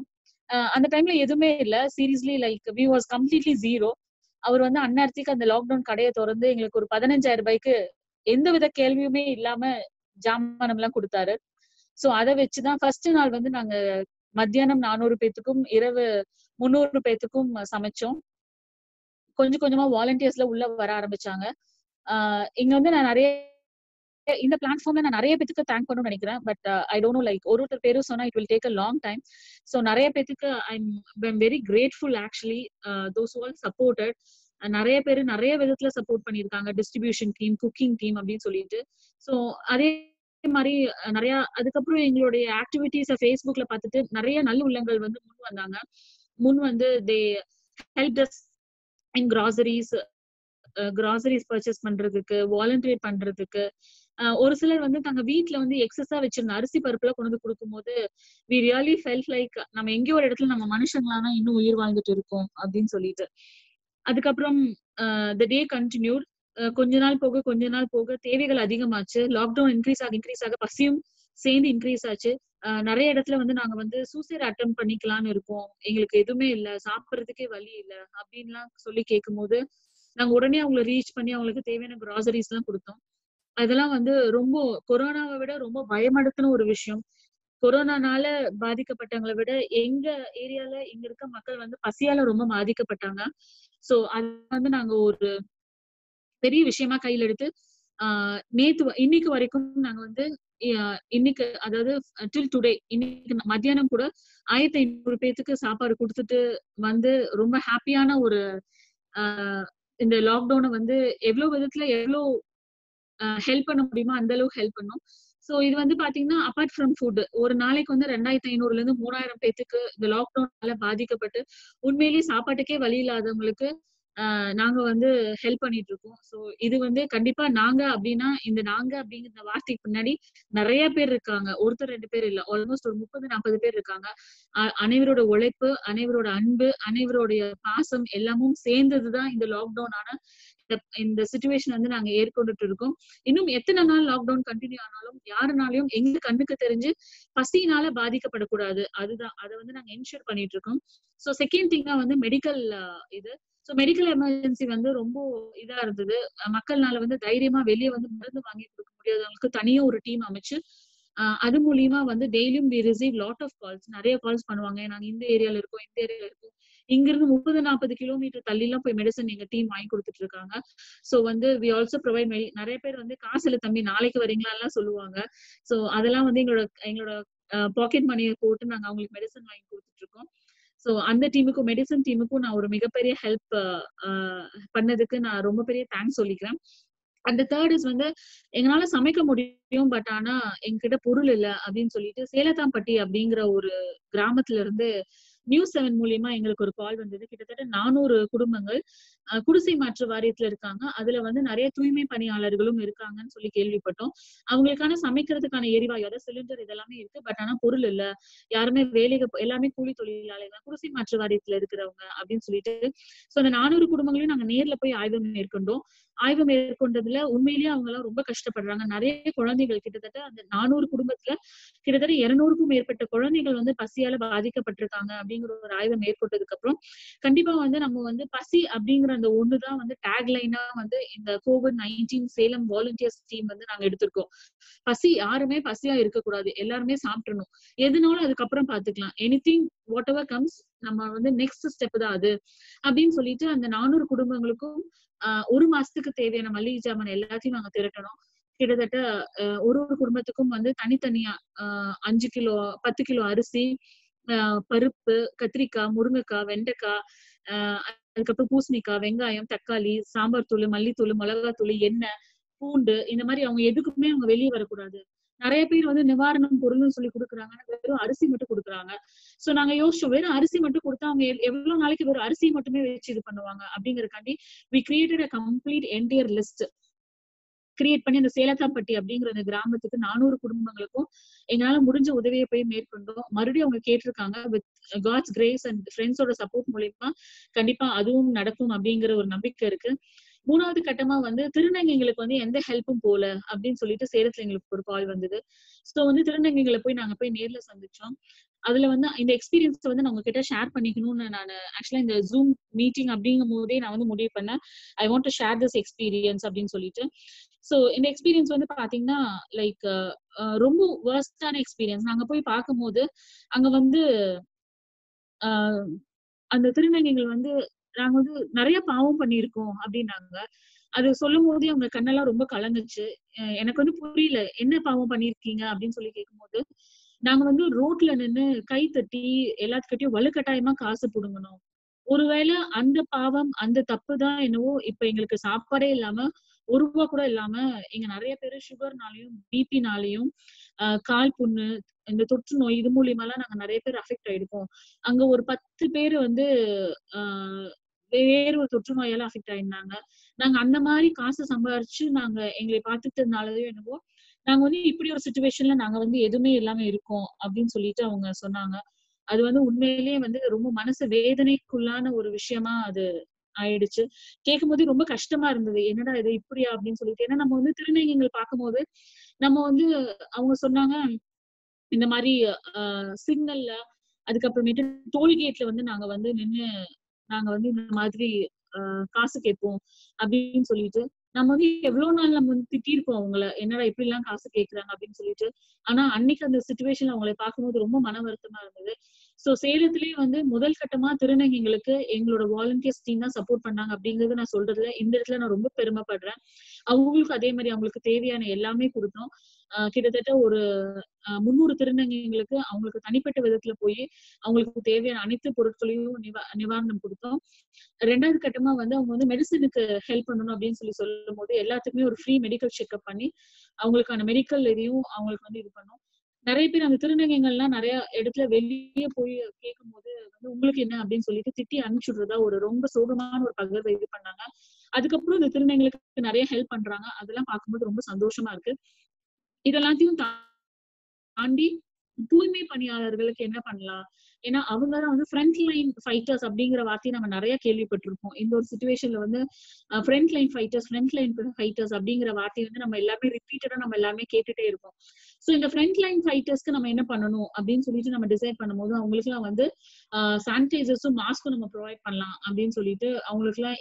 அந்த டைம்ல எதுவுமே இல்ல. Seriously like we was completely zero. அவர் வந்து அந்நேரத்துக்கு அந்த லாக்டவுன் கடையை திறந்து எங்களுக்கு ஒரு பதினஞ்சாயிரம் ரூபாய்க்கு எந்த வித கேள்வியுமே இல்லாம ஜாமானம் எல்லாம் கொடுத்தாரு. சோ அதை வச்சுதான் ஃபர்ஸ்ட் நாள் வந்து நாங்க மத்தியானம் நானூறு பேத்துக்கும் இரவு முன்னூறு பேத்துக்கும் சமைச்சோம். கொஞ்சம் கொஞ்சமா வாலண்டியர்ஸ்ல உள்ள வர ஆரம்பிச்சாங்க. ஆஹ் இங்க வந்து நான் நிறைய இந்த பிளாட்ஃபார்ம்ல நான் நிறைய பேத்துக்கு தேங்க் பண்ணணும்னு நினைக்கிறேன். But I don't know like ஒரு ஒருத்தர் பேரும் சொன்னா it will take a long time. So நிறைய பேத்துக்கு I am very grateful actually. Those all supported. நிறைய பேர் நிறைய விதத்துல சப்போர்ட் பண்ணியிருக்காங்க. டிஸ்ட்ரிபியூஷன் டீம், குக்கிங் டீம் அப்படின்னு சொல்லிட்டு. ஸோ அதே மாதிரி நிறைய அதுக்கப்புறம் எங்களுடைய ஆக்டிவிட்டிஸை ஃபேஸ்புக்ல பார்த்துட்டு நிறைய நல்ல உள்ளங்கள் வந்து முன் வந்தாங்க. முன் வந்து they help us in groceries groceries purchase பண்றதுக்கு, வாலண்டியர் பண்றதுக்கு. ஒரு சிலர் வந்து தங்க வீட்டுல வந்து எக்ஸஸா வச்சிருந்த அரிசி பருப்புல கொண்டு வந்து கொடுக்கும் போது வி ரியலி ஃபெல்ட் லைக் நம்ம எங்கேயோ ஒரு இடத்துல நம்ம மனுஷங்களானா இன்னும் உயிர் வாழ்ந்துட்டு இருக்கோம் அப்படின்னு சொல்லிட்டு. அதுக்கப்புறம் த டே கண்டினியூட். கொஞ்ச நாள் போக கொஞ்ச நாள் போக தேவைகள் அதிகமாச்சு. லாக்டவுன் இன்க்ரீஸ் ஆக இன்க்ரீஸ் ஆக பசியும் சேர்ந்து இன்க்ரீஸ் ஆச்சு. நிறைய இடத்துல வந்து நாங்க வந்து சூசைட் அட்டம் பண்ணிக்கலாம்னு இருக்கோம், எங்களுக்கு எதுவுமே இல்லை, சாப்பிட்றதுக்கே வழி இல்லை அப்படின்லாம் சொல்லி கேட்கும் போது நாங்க உடனே அவங்களை ரீச் பண்ணி அவங்களுக்கு தேவையான கிராசரிஸ் எல்லாம் கொடுத்தோம். அதெல்லாம் வந்து ரொம்ப கொரோனாவை விட ரொம்ப பயமடுத்தின ஒரு விஷயம். கொரோனானால பாதிக்கப்பட்டவங்களை விட எங்க ஏரியால இங்க இருக்க மக்கள் வந்து பசியால ரொம்ப பாதிக்கப்பட்டாங்க. சோ அது வந்து நாங்க ஒரு பெரிய விஷயமா கையில் எடுத்து ஆஹ் நேத்து இன்னைக்கு வரைக்கும் நாங்க வந்து இன்னைக்கு அதாவது டில் டுடே இன்னைக்கு மத்தியானம் கூட ஆயிரத்தி ஐநூறு பேத்துக்கு சாப்பாடு கொடுத்துட்டு வந்து ரொம்ப ஹாப்பியான ஒரு ஆஹ் இந்த லாக்டவுனை வந்து எவ்வளவு விதத்துல எவ்வளவு ஹெல்ப் பண்ண முடியுமோ அந்த அளவுக்கு ஹெல்ப் பண்ணும். சோ இது வந்து பாத்தீங்கன்னா அபார்ட் ஃப்ரம் ஃபுட் ஒரு நாளைக்கு வந்து ரெண்டாயிரத்தி ஐநூறுல இருந்து மூணாயிரம் பேத்துக்கு இந்த லாக்டவுனால பாதிக்கப்பட்டு உண்மையிலேயே சாப்பாட்டுக்கே வழி இல்லாதவங்களுக்கு ஆஹ் நாங்க வந்து ஹெல்ப் பண்ணிட்டு இருக்கோம். சோ இது வந்து கண்டிப்பா நாங்க அப்படின்னா இந்த நாங்க அப்படிங்கிற வார்த்தைக்கு பின்னாடி நிறைய பேர் இருக்காங்க. ஒருத்தர் ரெண்டு பேர் இல்ல, ஆல்மோஸ்ட் ஒரு முப்பது நாற்பது பேர் இருக்காங்க. அனைவரோட உழைப்பு, அனைவரோட அன்பு, அனைவருடைய பாசம் எல்லாமும் சேர்ந்ததுதான் இந்த லாக்டவுன் ஆன இந்த சிச்சுவேஷன் வந்து நாங்க ஏற்கொண்டுட்டு இருக்கோம். இன்னும் எத்தனை நாள் லாக்டவுன் கண்டினியூ ஆனாலும் யாருனாலையும் எங்க கண்ணுக்கு தெரிஞ்சு பசியினால பாதிக்கப்படக்கூடாது. அதுதான் அதை வந்து நாங்க என்ஷூர் பண்ணிட்டு இருக்கோம். சோ செகண்ட் திங்கா வந்து மெடிக்கல் இது. ஸோ மெடிக்கல் எமர்ஜென்சி வந்து ரொம்ப இதா இருந்தது. மக்கள்னால வந்து தைரியமா வெளியே வந்து மருந்து வாங்கி கொடுக்க முடியாதவங்களுக்கு தனியா ஒரு டீம் அமைச்சு ஆஹ் அது மூலியமா வந்து டெய்லியும் we receive lot of calls. நிறைய கால்ஸ் பண்ணுவாங்க, நாங்க இந்த ஏரியால இருக்கோம் இந்த ஏரியால இருக்கோம். இங்க இருந்து முப்பது நாற்பது கிலோமீட்டர் தள்ளி எல்லாம் போய் மெடிசன் எங்க டீம் வாங்கி கொடுத்துட்டு இருக்காங்க. சோ வந்து வி ஆல்சோ ப்ரொவைட். நிறைய பேர் வந்து காசு இல்ல தம்பி நாளைக்கு வரீங்களா எல்லாம் சொல்லுவாங்க. சோ அதெல்லாம் வந்து எங்களோட எங்களோட பாக்கெட் மணியை போட்டு நாங்க அவங்களுக்கு மெடிசன் வாங்கி கொடுத்துட்டு இருக்கோம். சோ அந்த டீமுக்கும் மெடிசன் டீமுக்கும் நான் ஒரு மிகப்பெரிய ஹெல்ப் பண்ணதுக்கு நான் ரொம்ப பெரிய தேங்க்ஸ் சொல்லிக்கிறேன். அந்த தேர்ட் இஸ் வந்து எங்களால சமைக்க முடியும், பட் ஆனா எங்ககிட்ட பொருள் இல்லை அப்படின்னு சொல்லிட்டு சேலத்தாம்பட்டி அப்படிங்கிற ஒரு கிராமத்துல இருந்து நியூஸ் செவன் மூலியமா எங்களுக்கு ஒரு கால் வந்தது. கிட்டத்தட்ட நானூறு குடும்பங்கள் குடிசை மாற்று வாரியத்துல இருக்காங்க. அதுல வந்து நிறைய தூய்மை பணியாளர்களும் இருக்காங்கன்னு சொல்லி கேள்விப்பட்டோம். அவங்களுக்கான சமைக்கிறதுக்கான எரிவாயு அதாவது சிலிண்டர் இதெல்லாமே இருக்கு, பட் ஆனா பொருள் இல்ல, யாருமே வேலைக்கு எல்லாமே கூலி தொழிலாளர்கள் குடிசை மாற்று வாரியத்துல இருக்கிறவங்க அப்படின்னு சொல்லிட்டு. சோ அந்த நானூறு குடும்பங்களையும் நாங்க நேர்ல போய் ஆய்வு மேற்கொண்டோம். ஆய்வு மேற்கொண்டதுல உண்மையிலேயே அவங்க எல்லாம் ரொம்ப கஷ்டப்படுறாங்க. நிறைய குழந்தைகள் கிட்டத்தட்ட அந்த நானூறு குடும்பத்துல கிட்டத்தட்ட இருநூறுக்கும் மேற்பட்ட குழந்தைகள் வந்து பசியால பாதிக்கப்பட்டிருக்காங்க அப்படிங்கிற ஒரு ஆய்வை மேற்கொண்டதுக்கு அப்புறம் கண்டிப்பா வந்து நம்ம வந்து பசி அப்படிங்கிற அந்த ஒண்ணுதான் வந்து டேக் லைனா வந்து இந்த covid nineteen Salem volunteers team வந்து நாங்க எடுத்திருக்கோம். பசி யாருமே பசியா இருக்கக்கூடாது, எல்லாருமே சாப்பிடணும், எதுனாலும் அதுக்கப்புறம் பாத்துக்கலாம், எனிதிங் வாட் எவர் கம்ஸ் நம்ம வந்து நெக்ஸ்ட் ஸ்டெப் தான் அது அப்படின்னு சொல்லிட்டு அந்த நானூறு குடும்பங்களுக்கும் ஆஹ் ஒரு மாசத்துக்கு தேவையான மளிகை ஜாமான் எல்லாத்தையும் நாங்க திரட்டணும். கிட்டத்தட்ட ஒரு ஒரு குடும்பத்துக்கும் வந்து தனித்தனியா ஆஹ் அஞ்சு கிலோ பத்து கிலோ அரிசி, ஆஹ் பருப்பு, கத்திரிக்காய், முருங்கைக்காய், வெண்டைக்காய், ஆஹ் அதுக்கப்புறம் பூசணிக்காய், வெங்காயம், தக்காளி, சாம்பார் தூள், மல்லித்தூள், மிளகாத்தூள், எண்ணெய், பூண்டு, இந்த மாதிரி அவங்க எதுக்குமே அவங்க வெளியே வரக்கூடாது. நிறைய பேர் வந்து நிவாரணம் பொருள்னு சொல்லி கொடுக்குறாங்க, வெறும் அரிசி மட்டும் கொடுக்குறாங்க. சோ நாங்க யோசிச்சோம் வெறும் அரிசி மட்டும் கொடுத்தா அவங்க எவ்வளவு நாளைக்கு வெறும் அரிசி மட்டுமே வச்சு இது பண்ணுவாங்க அப்படிங்கறக்காண்டி we created a complete entire list create பண்ணி அந்த சேலத்தாம்பட்டி அப்படிங்கிற அந்த கிராமத்துக்கு நானூறு குடும்பங்களுக்கும் எங்களால முடிஞ்ச உதவியை போய் மேற்கொண்டோம். மறுபடியும் அவங்க கேட்டிருக்காங்க. வித் காட்ஸ் கிரேஸ் அண்ட் ஃப்ரெண்ட்ஸோட சப்போர்ட் மூலியமா கண்டிப்பா அதுவும் நடக்கும் அப்படிங்கிற ஒரு நம்பிக்கை இருக்கு. மூணாவது கட்டமா வந்து திருநங்கைகளுக்கு வந்து எந்த ஹெல்ப்பும் போல அப்படின்னு சொல்லிட்டு சேலத்துல எங்களுக்கு ஒரு கால் வந்தது. ஸோ வந்து திருநங்கைகளை போய் நாங்க போய் நேர்ல சந்திச்சோம். அதுல வந்து இந்த எக்ஸ்பீரியன்ஸ் வந்து நான் உங்ககிட்ட ஷேர் பண்ணிக்கணும்னு நான் ஆக்சுவலா இந்த ஜூம் மீட்டிங் அப்படிங்கும் போதே நான் வந்து முடிவு பண்ணேன். I want to share this experience அப்படின்னு சொல்லிட்டு. ஸோ இந்த எக்ஸ்பீரியன்ஸ் வந்து பாத்தீங்கன்னா லைக் ரொம்ப வர்ஸ்டான எக்ஸ்பீரியன்ஸ். நாங்க போய் பார்க்கும்போது அங்க வந்து ஆஹ் அந்த திருநங்கைகள் வந்து நாங்க வந்து நிறைய பாவம் பண்ணியிருக்கோம் அப்படின்னாங்க. அது சொல்லும் போதே அவங்க கண்ணெல்லாம் ரொம்ப கலங்குச்சு. எனக்கு வந்து புரியல, என்ன பாவம் பண்ணிருக்கீங்க அப்படின்னு சொல்லி கேட்கும்போது, நாங்க வந்து ரோட்ல நின்னு கை தட்டி எல்லாத்துக்கிட்டையும் வலுக்கட்டாயமா காசு புடுங்கணும். ஒருவேளை அந்த பாவம் அந்த தப்பு தான் என்னவோ இப்ப எங்களுக்கு சாப்பாடே இல்லாம ஒரு ரூபா கூட இல்லாம இங்க நிறைய பேரு சுகர்னாலையும் பிபினாலையும் ஆஹ் கால் புண்ணு இந்த தொற்று நோய் இது மூலியமா எல்லாம் நாங்க நிறைய பேர் அஃபெக்ட் ஆயிருக்கோம். அங்க ஒரு பத்து பேரு வந்து ஆஹ் வேற ஒரு தொற்று நோயால அஃபெக்ட் ஆயிருந்தாங்க. நாங்க அந்த மாதிரி காசு சம்பாரிச்சு நாங்க எங்களை பார்த்துட்டதுனாலயோ என்னவோ நாங்க வந்து இப்படி ஒரு சுச்சுவேஷன்ல நாங்க வந்து எதுவுமே இல்லாம இருக்கோம் அப்படின்னு சொல்லிட்டு அவங்க சொன்னாங்க. அது வந்து உண்மையிலேயே வந்து ரொம்ப மனசு வேதனைக்குள்ளான ஒரு விஷயமா அது ஆயிடுச்சு. கேட்கும் போது ரொம்ப கஷ்டமா இருந்தது. என்னடா இது இப்படியா அப்படின்னு சொல்லிட்டு. ஏன்னா நம்ம வந்து திருநங்கைகள் பார்க்கும்போது நம்ம வந்து அவங்க சொன்னாங்க இந்த மாதிரி ஆஹ் சிக்னல்ல அதுக்கப்புறமேட்டு டோல்கேட்ல வந்து நாங்க வந்து நின்னு நாங்க வந்து இந்த மாதிரி ஆஹ் காசு கேட்போம் அப்படின்னு சொல்லிட்டு நம்ம வந்து எவ்வளவு நாள் நம்ம வந்து திட்டிருக்கோம் அவங்கள, என்னடா இப்படி எல்லாம் காசு கேட்கறாங்க அப்படின்னு சொல்லிட்டு. ஆனா அன்னைக்கு அந்த சிச்சுவேஷன்ல அவங்களை பார்க்கும்போது ரொம்ப மன வருத்தமா இருந்தது. சோ சேலத்திலேயே வந்து முதல் கட்டமா திருநங்கைகளுக்கு எங்களோட வாலண்டியர்ஸ் டீம் தான் சப்போர்ட் பண்ணாங்க அப்படிங்கறது நான் சொல்றதுல இந்த இடத்துல நான் ரொம்ப பெருமைப்படுறேன். அவங்களுக்கு அதே மாதிரி அவங்களுக்கு தேவையான எல்லாமே கொடுத்தோம். ஆஹ் கிட்டத்தட்ட ஒரு முன்னூறு திருநங்கைகளுக்கு அவங்களுக்கு தனிப்பட்ட விதத்துல போய் அவங்களுக்கு தேவையான அனைத்து பொருட்களையும் நிவா நிவாரணம் கொடுத்தோம். ரெண்டாவது கட்டமா வந்து அவங்க வந்து மெடிசனுக்கு ஹெல்ப் பண்ணணும் அப்படின்னு சொல்லி சொல்லும் போது எல்லாத்துக்குமே ஒரு ஃப்ரீ மெடிக்கல் செக்அப் பண்ணி அவங்களுக்கான மெடிக்கல் இதையும் அவங்களுக்கு வந்து இது பண்ணோம். நிறைய பேர் அந்த திருநங்கைகள்லாம் நிறைய இடத்துல வெளியே போய் கேட்கும் போது வந்து உங்களுக்கு என்ன அப்படின்னு சொல்லிட்டு திட்டி அனுப்பிச்சுடுறதா ஒரு ரொம்ப சோகமான ஒரு பகிர்வை இது பண்ணாங்க. அதுக்கப்புறம் இந்த திருநங்கைகளுக்கு நிறைய ஹெல்ப் பண்றாங்க. அதெல்லாம் பார்க்கும்போது ரொம்ப சந்தோஷமா இருக்கு. இதெல்லாத்தையும் தாண்டி தூய்மை பணியாளர்களுக்கு என்ன பண்ணலாம்? ஏன்னா அவங்கதான் வந்து ஃப்ரண்ட் லைன் ஃபைட்டர்ஸ் அப்படிங்கிற வார்த்தையை நம்ம நிறைய கேள்விப்பட்டிருப்போம். இந்த ஒரு சிச்சுவேஷன்ல வந்து front line fighters front line fighters அப்படிங்கிற வார்த்தையை வந்து நம்ம எல்லாமே ரிப்பீட்டடா நம்ம எல்லாமே கேட்டுட்டே இருப்போம். சோ இந்த ஃப்ரண்ட் லைன் ஃபைட்டர்ஸ்க்கு நம்ம என்ன பண்ணணும் அப்படின்னு சொல்லிட்டு நம்ம டிசைட் பண்ணும்போது அவங்களுக்கு எல்லாம் வந்து சானிடைசர்ஸும் மாஸ்க்கும் நம்ம ப்ரொவைட் பண்ணலாம் அப்படின்னு சொல்லிட்டு அவங்களுக்கு எல்லாம்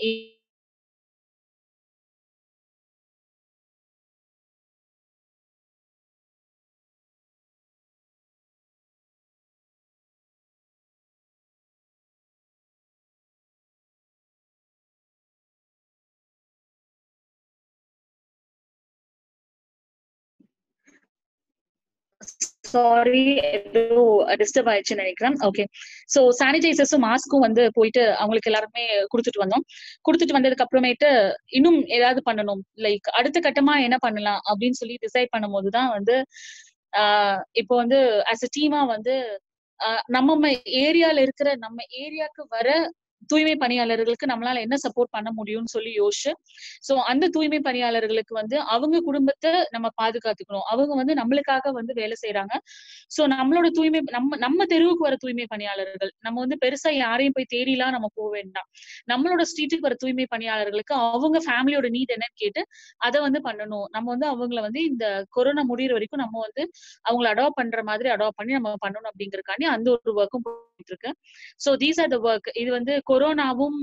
சாரி ஏதோ டிஸ்டர்ப் ஆயிடுச்சுன்னு நினைக்கிறேன். ஓகே, சோ சானிடைசர்ஸும் மாஸ்க்கும் வந்து போயிட்டு அவங்களுக்கு எல்லாருமே கொடுத்துட்டு வந்தோம். கொடுத்துட்டு வந்ததுக்கு அப்புறமேட்டு இன்னும் ஏதாவது பண்ணணும், லைக் அடுத்த கட்டமா என்ன பண்ணலாம் அப்படின்னு சொல்லி டிசைட் பண்ணும் போதுதான் வந்து ஆஹ் இப்போ வந்து ஆஸ் அ டீமா வந்து ஆஹ் நம்ம ஏரியால இருக்கிற நம்ம ஏரியாவுக்கு வர தூய்மை பணியாளர்களுக்கு நம்மளால என்ன சப்போர்ட் பண்ண முடியும்னு சொல்லி யோசிச்சு, சோ அந்த தூய்மை பணியாளர்களுக்கு வந்து அவங்க குடும்பத்தை நம்ம பாதுகாத்துக்கணும். அவங்க வந்து நம்மளுக்காக வந்து வேலை செய்யறாங்க. சோ நம்மளோட தூய்மை நம்ம நம்ம தெருவுக்கு வர தூய்மை பணியாளர்கள் நம்ம வந்து பெருசா யாரையும் போய் தேடிலாம் நம்ம போக வேண்டாம். நம்மளோட ஸ்ட்ரீட்டுக்கு வர தூய்மை பணியாளர்களுக்கு அவங்க ஃபேமிலியோட நீட் என்னன்னு கேட்டு அதை வந்து பண்ணணும். நம்ம வந்து அவங்கள வந்து இந்த கொரோனா முடியிற வரைக்கும் நம்ம வந்து அவங்களை அடாப்ட் பண்ற மாதிரி அடாப்ட் பண்ணி நம்ம பண்ணணும் அப்படிங்கறதுக்காண்டி அந்த ஒரு ஒர்க்கும் போயிட்டு இருக்கு. So these are the work. இது வந்து கொரோனாவும்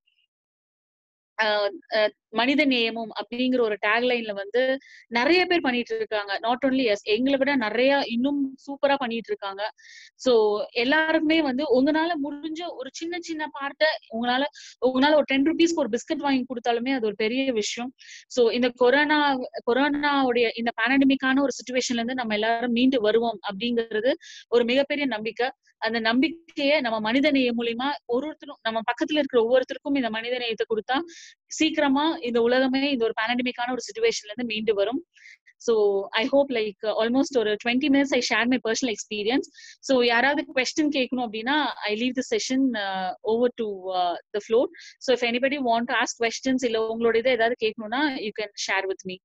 மனித நேயமும் அப்படிங்கிற ஒரு டேக்லைன்ல வந்து நிறைய பேர் பண்ணிட்டு இருக்காங்க. நாட் ஓன்லி எஸ், எங்களை விட நிறைய இன்னும் சூப்பரா பண்ணிட்டு இருக்காங்க. சோ எல்லாருக்குமே வந்து உங்களால முடிஞ்ச ஒரு சின்ன சின்ன பார்ட்டை உங்களால உங்களால ஒரு டென் ருபீஸ்க்கு ஒரு பிஸ்கட் வாங்கி கொடுத்தாலுமே அது ஒரு பெரிய விஷயம். சோ இந்த கொரோனா கொரோனாவுடைய இந்த பேண்டமிக்கான ஒரு சுச்சுவேஷன்ல இருந்து நம்ம எல்லாரும் மீண்டு வருவோம் அப்படிங்கிறது ஒரு மிகப்பெரிய நம்பிக்கை. அந்த நம்பிக்கையை நம்ம மனித நேயம் மூலியமா ஒரு ஒருத்தரும் நம்ம பக்கத்துல இருக்கிற ஒவ்வொருத்தருக்கும் இந்த மனித நேயத்தை கொடுத்தா சீக்கிரமா இந்த உலகமே இந்த ஒரு பேண்டமிக்கான ஒரு சிச்சுவேஷன்ல இருந்து மீண்டு வரும். So I hope like uh, almost ஒரு twenty minutes I shared my personal experience. So யாராவது question கேட்கணும் அப்படின்னா I leave the session uh, over to uh, the floor. So if anybody want to ask questions இல்ல உங்களோட இதை ஏதாவது கேட்கணும்னா you can share with me.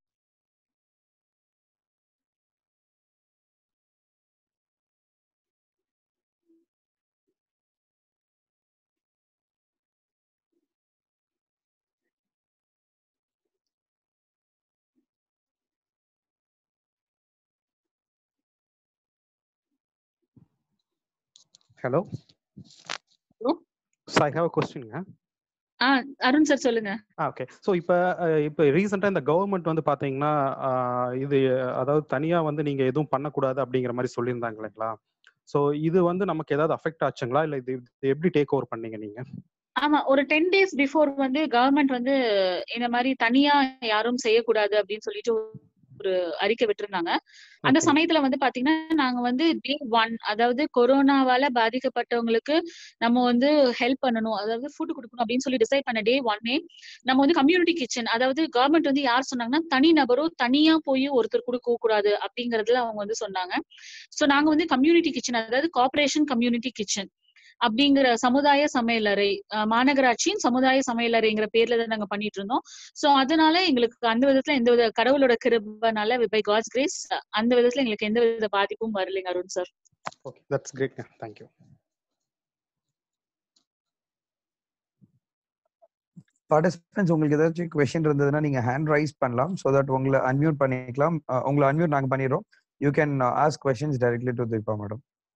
Hello. Hello. So I have a question. Yeah? ஆ Arun sir சொல்லுங்க. Okay. So இப்போ இப்போ ரீசெண்டாக இந்த கவர்மெண்ட் வந்து பார்த்தீங்கன்னா இது அதாவது தனியாக வந்து நீங்கள் எதுவும் பண்ணக்கூடாது அப்படிங்கிற மாதிரி சொல்லியிருந்தாங்க இல்லைங்களா? ஸோ இது வந்து நமக்கு ஏதாவது அஃபெக்ட் ஆச்சுங்களா இல்லை இது எப்படி டேக் ஓவர் பண்ணீங்க நீங்கள்? ஆமா, ஒரு டென் டேஸ் பிஃபோர் வந்து கவர்மெண்ட் வந்து இந்த மாதிரி தனியா யாரும் செய்யக்கூடாது அப்படின்னு சொல்லிட்டு ஒரு அறிக்கை விட்டுருந்தாங்க. அந்த சமயத்துல வந்து பாத்தீங்கன்னா நாங்க வந்து டே ஒன் அதாவது கொரோனாவால பாதிக்கப்பட்டவங்களுக்கு நம்ம வந்து ஹெல்ப் பண்ணணும், அதாவது ஃபுட் கொடுக்கணும் அப்படின்னு சொல்லி டிசைட் பண்ண டே ஒன்னே நம்ம வந்து கம்யூனிட்டி கிச்சன், அதாவது கவர்மெண்ட் வந்து யார் சொன்னாங்கன்னா தனி நபரோ தனியா போய் ஒருத்தர் கொடுக்க கூடாது அப்படிங்கறதுல அவங்க வந்து சொன்னாங்க. சோ நாங்க வந்து கம்யூனிட்டி கிச்சன், அதாவது கார்பரேஷன் கம்யூனிட்டி கிச்சன் அப்படிங்கிற சமுதாய சமையலறை, மாநகராட்சியின் சமுதாய சமையலறைங்கிற பேர்ல தான் நாங்க பண்ணிட்டு இருந்தோம். சோ அதனால எங்களுக்கு அந்த விதத்துல எந்த வித கடவுளோட கிருபைனால பை காட்ஸ் கிரேஸ் அந்த விதத்துல எங்களுக்கு எந்த வித பாதிப்பும் வரலைங்க Arun sir. Okay, that's great. Thank you. Participants உங்களுக்கு ஏதாச்சும் क्वेश्चन இருந்ததுன்னா நீங்க ஹேண்ட் ரைஸ் பண்ணலாம், so that உங்களை அன்மியூட் பண்ணிக்கலாம். உங்களை அன்மியூட் நாங்க பண்ணிரோம். You can uh, ask questions directly to Deepa madam.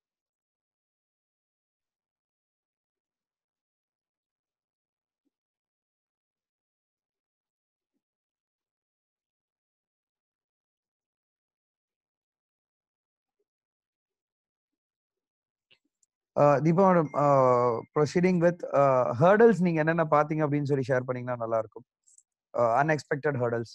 Deepa madam, proceeding with hurdles நீங்க என்னென்ன பாத்தீங்க அப்படின்னு சொல்லி ஷேர் பண்ணீங்கன்னா நல்லா இருக்கும். Unexpected hurdles.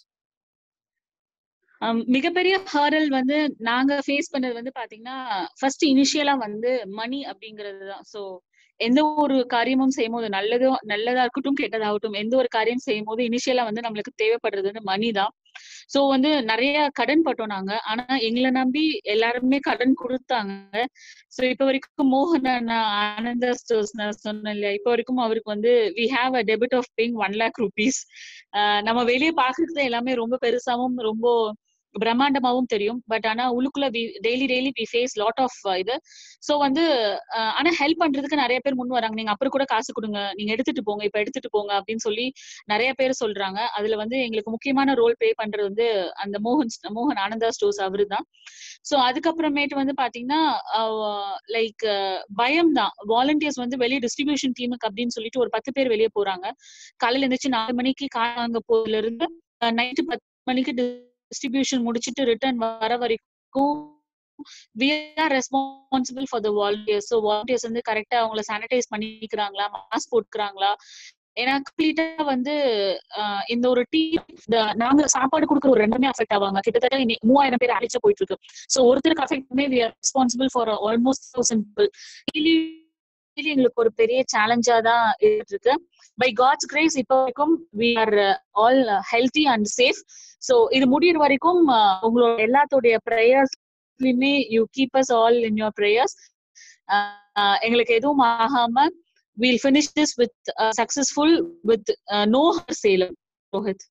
மிகப்பெரிய ஹர்டல் வந்து நாங்க ஃபேஸ் பண்ணது வந்து பாத்தீங்கன்னா ஃபர்ஸ்ட் இனிஷியலா வந்து மணி அப்படிங்கிறது தான். ஸோ எந்த ஒரு காரியமும் செய்யும் போது நல்லதோ நல்லதா இருக்கட்டும் கெட்டதாகட்டும் எந்த ஒரு காரியம் செய்யும் போது இனிஷியலா வந்து நம்மளுக்கு தேவைப்படுறது வந்து மணி தான். சோ வந்து நிறைய கடன் பட்டோம் நாங்க. ஆனா எங்களை நம்பி எல்லாருமே கடன் கொடுத்தாங்க. சோ இப்ப வரைக்கும் மோகன் ஆனந்தா ஸ்டோர்ஸ் நான் சொன்னேன் இல்லையா, இப்ப வரைக்கும் அவருக்கு வந்து we have a debit of paying one lakh rupees. நம்ம வெளியே பாக்குறது எல்லாமே ரொம்ப பெருசாவும் ரொம்ப பிரம்மாண்டமாவும் தெரியும். பட் ஆனா உள்ளுக்குள்ள daily daily we face lot of இது. சோ வந்து ஆனா ஹெல்ப் பண்றதுக்கு நிறைய பேர் முன் வராங்க. நீங்க அப்புறம் கூட காசு கொடுங்க, நீங்க எடுத்துட்டு போங்க, இப்ப எடுத்துட்டு போங்க அப்படின்னு சொல்லி நிறைய பேர் சொல்றாங்க. அதுல வந்து எங்களுக்கு முக்கியமான ரோல் பிளே பண்றது வந்து அந்த மோகன் மோகன் ஆனந்தா ஸ்டோர்ஸ் அவரு தான். சோ அதுக்கப்புறமேட்டு வந்து பாத்தீங்கன்னா லைக் பயம் தான். வாலண்டியர்ஸ் வந்து வெளியே டிஸ்ட்ரிபியூஷன் டீமுக்கு அப்படின்னு சொல்லிட்டு ஒரு பத்து பேர் வெளியே போறாங்க. காலையில இருந்துச்சு நாலு மணிக்கு காணாங்க போதுல இருந்து நைட்டு பத்து மணிக்கு டிஸ்ட்ரிபியூஷன் முடிச்சிட்டு ரிட்டர்ன் வர வரைக்கும் we are responsible for the volunteers. So volunteers வந்து கரெக்டா அவங்கள சானிடைஸ் பண்ணிக்கிறாங்களா, மாஸ்க் போட்டுக்கிறாங்களா, ஏன்னா கம்ப்ளீட்டா வந்து இந்த ஒரு டீம் நாங்க சாப்பாடு கொடுக்குற ஒரு ரெண்டுமே அஃபெக்ட் ஆவாங்க. கிட்டத்தட்ட மூவாயிரம் பேர் அழைச்ச போயிட்டு இருக்கு. சோ ஒருத்தருக்கு அஃபெக்ட் பண்ணி we are responsible for almost thousand people. எங்களுக்கு ஒரு பெரிய சேலஞ்சா தான் இருக்கு. பை காட்ஸ் கிரேஸ் இப்போ வரைக்கும் we are all healthy and safe. So இது முடியற வரைக்கும் உங்களோட எல்லாத்தோடைய பிரேயர்ஸ்லயுமே you keep us all in your prayers. எங்களுக்கு எதுவும் ஆகாம we'll finish this with uh, successful with uh, no Salem. Rohit.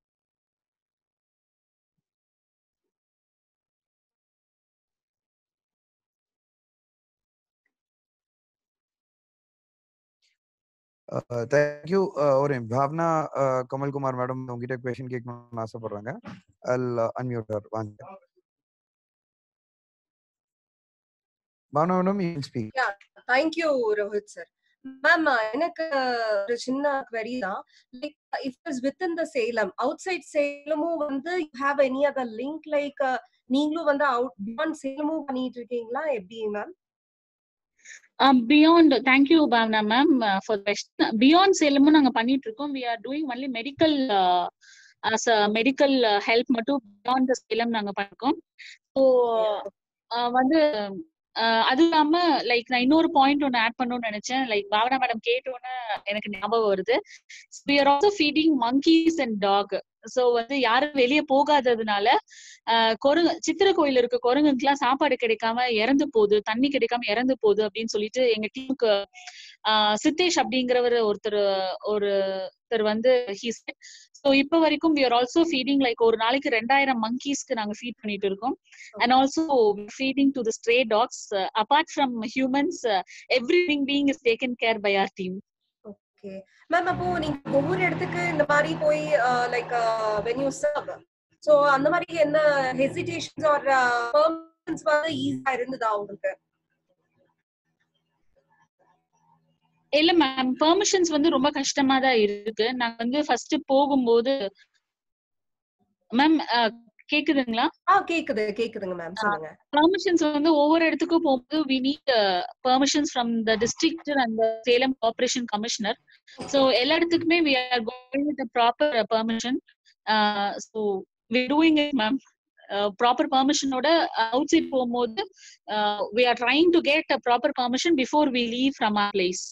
Uh, thank you. ஒரு பாவனா கமல் குமார் மேடம் உங்ககிட்ட क्वेश्चन கேட்கணும்னு ஆசைப்படுறாங்க. I'll uh, unmute her. வாங்க Bhavana madam, you can speak. Yeah, thank you Rohit sir. Ma'am, எனக்கு ஒரு சின்ன query தான். Like if it is within the Salem, outside Salem வந்து you have any other link like நீங்களும் வந்து out beyond Salem பண்ணிட்டு இருக்கீங்களா எப்படி ma'am? Um, beyond, thank you Bhavna ma'am uh, for the question. Beyond Salem நாங்க பண்ணிட்டு இருக்கோம். We are doing only medical uh, as a medical uh, help மட்டும் beyond the Salem நாங்க பண்ணிருக்கோம். So uh, வந்து அது இல்லாம லைக் நான் இன்னொரு பாயிண்ட் ஒன்னு ஆட் பண்ணணும்னு நினைச்சேன். லைக் பாவனா மேடம் கேட்டோன்னு எனக்கு ஞாபகம் வருது. we are also feeding monkeys and dog. So வந்து யாரும் வெளியே போகாததுனால ஆஹ் குரங்கு சித்திர கோயில் இருக்க குரங்குக்கு எல்லாம் சாப்பாடு கிடைக்காம இறந்து போகுது, தண்ணி கிடைக்காம இறந்து போகுது அப்படின்னு சொல்லிட்டு எங்க டீமுக்கு ஆஹ் சித்தேஷ் அப்படிங்கிறவர் ஒருத்தர் ஒருத்தர் வந்து ஸோ இப்ப வரைக்கும் we are also feeding like ஒரு நாளைக்கு ரெண்டாயிரம் மங்கீஸ்க்கு நாங்க ஃபீட் பண்ணிட்டு இருக்கோம். and also feeding to the stray dogs. Uh, apart from humans, uh, every living being is taken care by our team. Okay ma'am, அப்போ நீங்க ஒவ்வொரு இடத்துக்கு இந்த மாதிரி போய் like when you serve, so அந்த மாதிரி என்ன hesitations or permissions வந்து ஈஸியா இருந்ததா உங்களுக்கு? இல்ல மேம், பெர்மிஷன்ஸ் வந்து ரொம்ப கஷ்டமா தான் இருக்கு. நாங்க வந்து ஃபர்ஸ்ட் போகும்போது மேம் கேக்குதுங்களா? ஆ கேக்குது கேக்குதுங்க மேம், சொல்லுங்க. பெர்மிஷன்ஸ் வந்து ஒவ்வொரு இடத்துக்கும் போகும்போது we need uh, permissions from the district and the Salem Corporation Commissioner. So எல்லா இடத்துக்குமே we are going with the proper uh, permission. Uh, so we are doing it ma'am. Uh, proper permission ஓட outside போகும்போது uh, we are trying to get a proper permission before we leave from our place.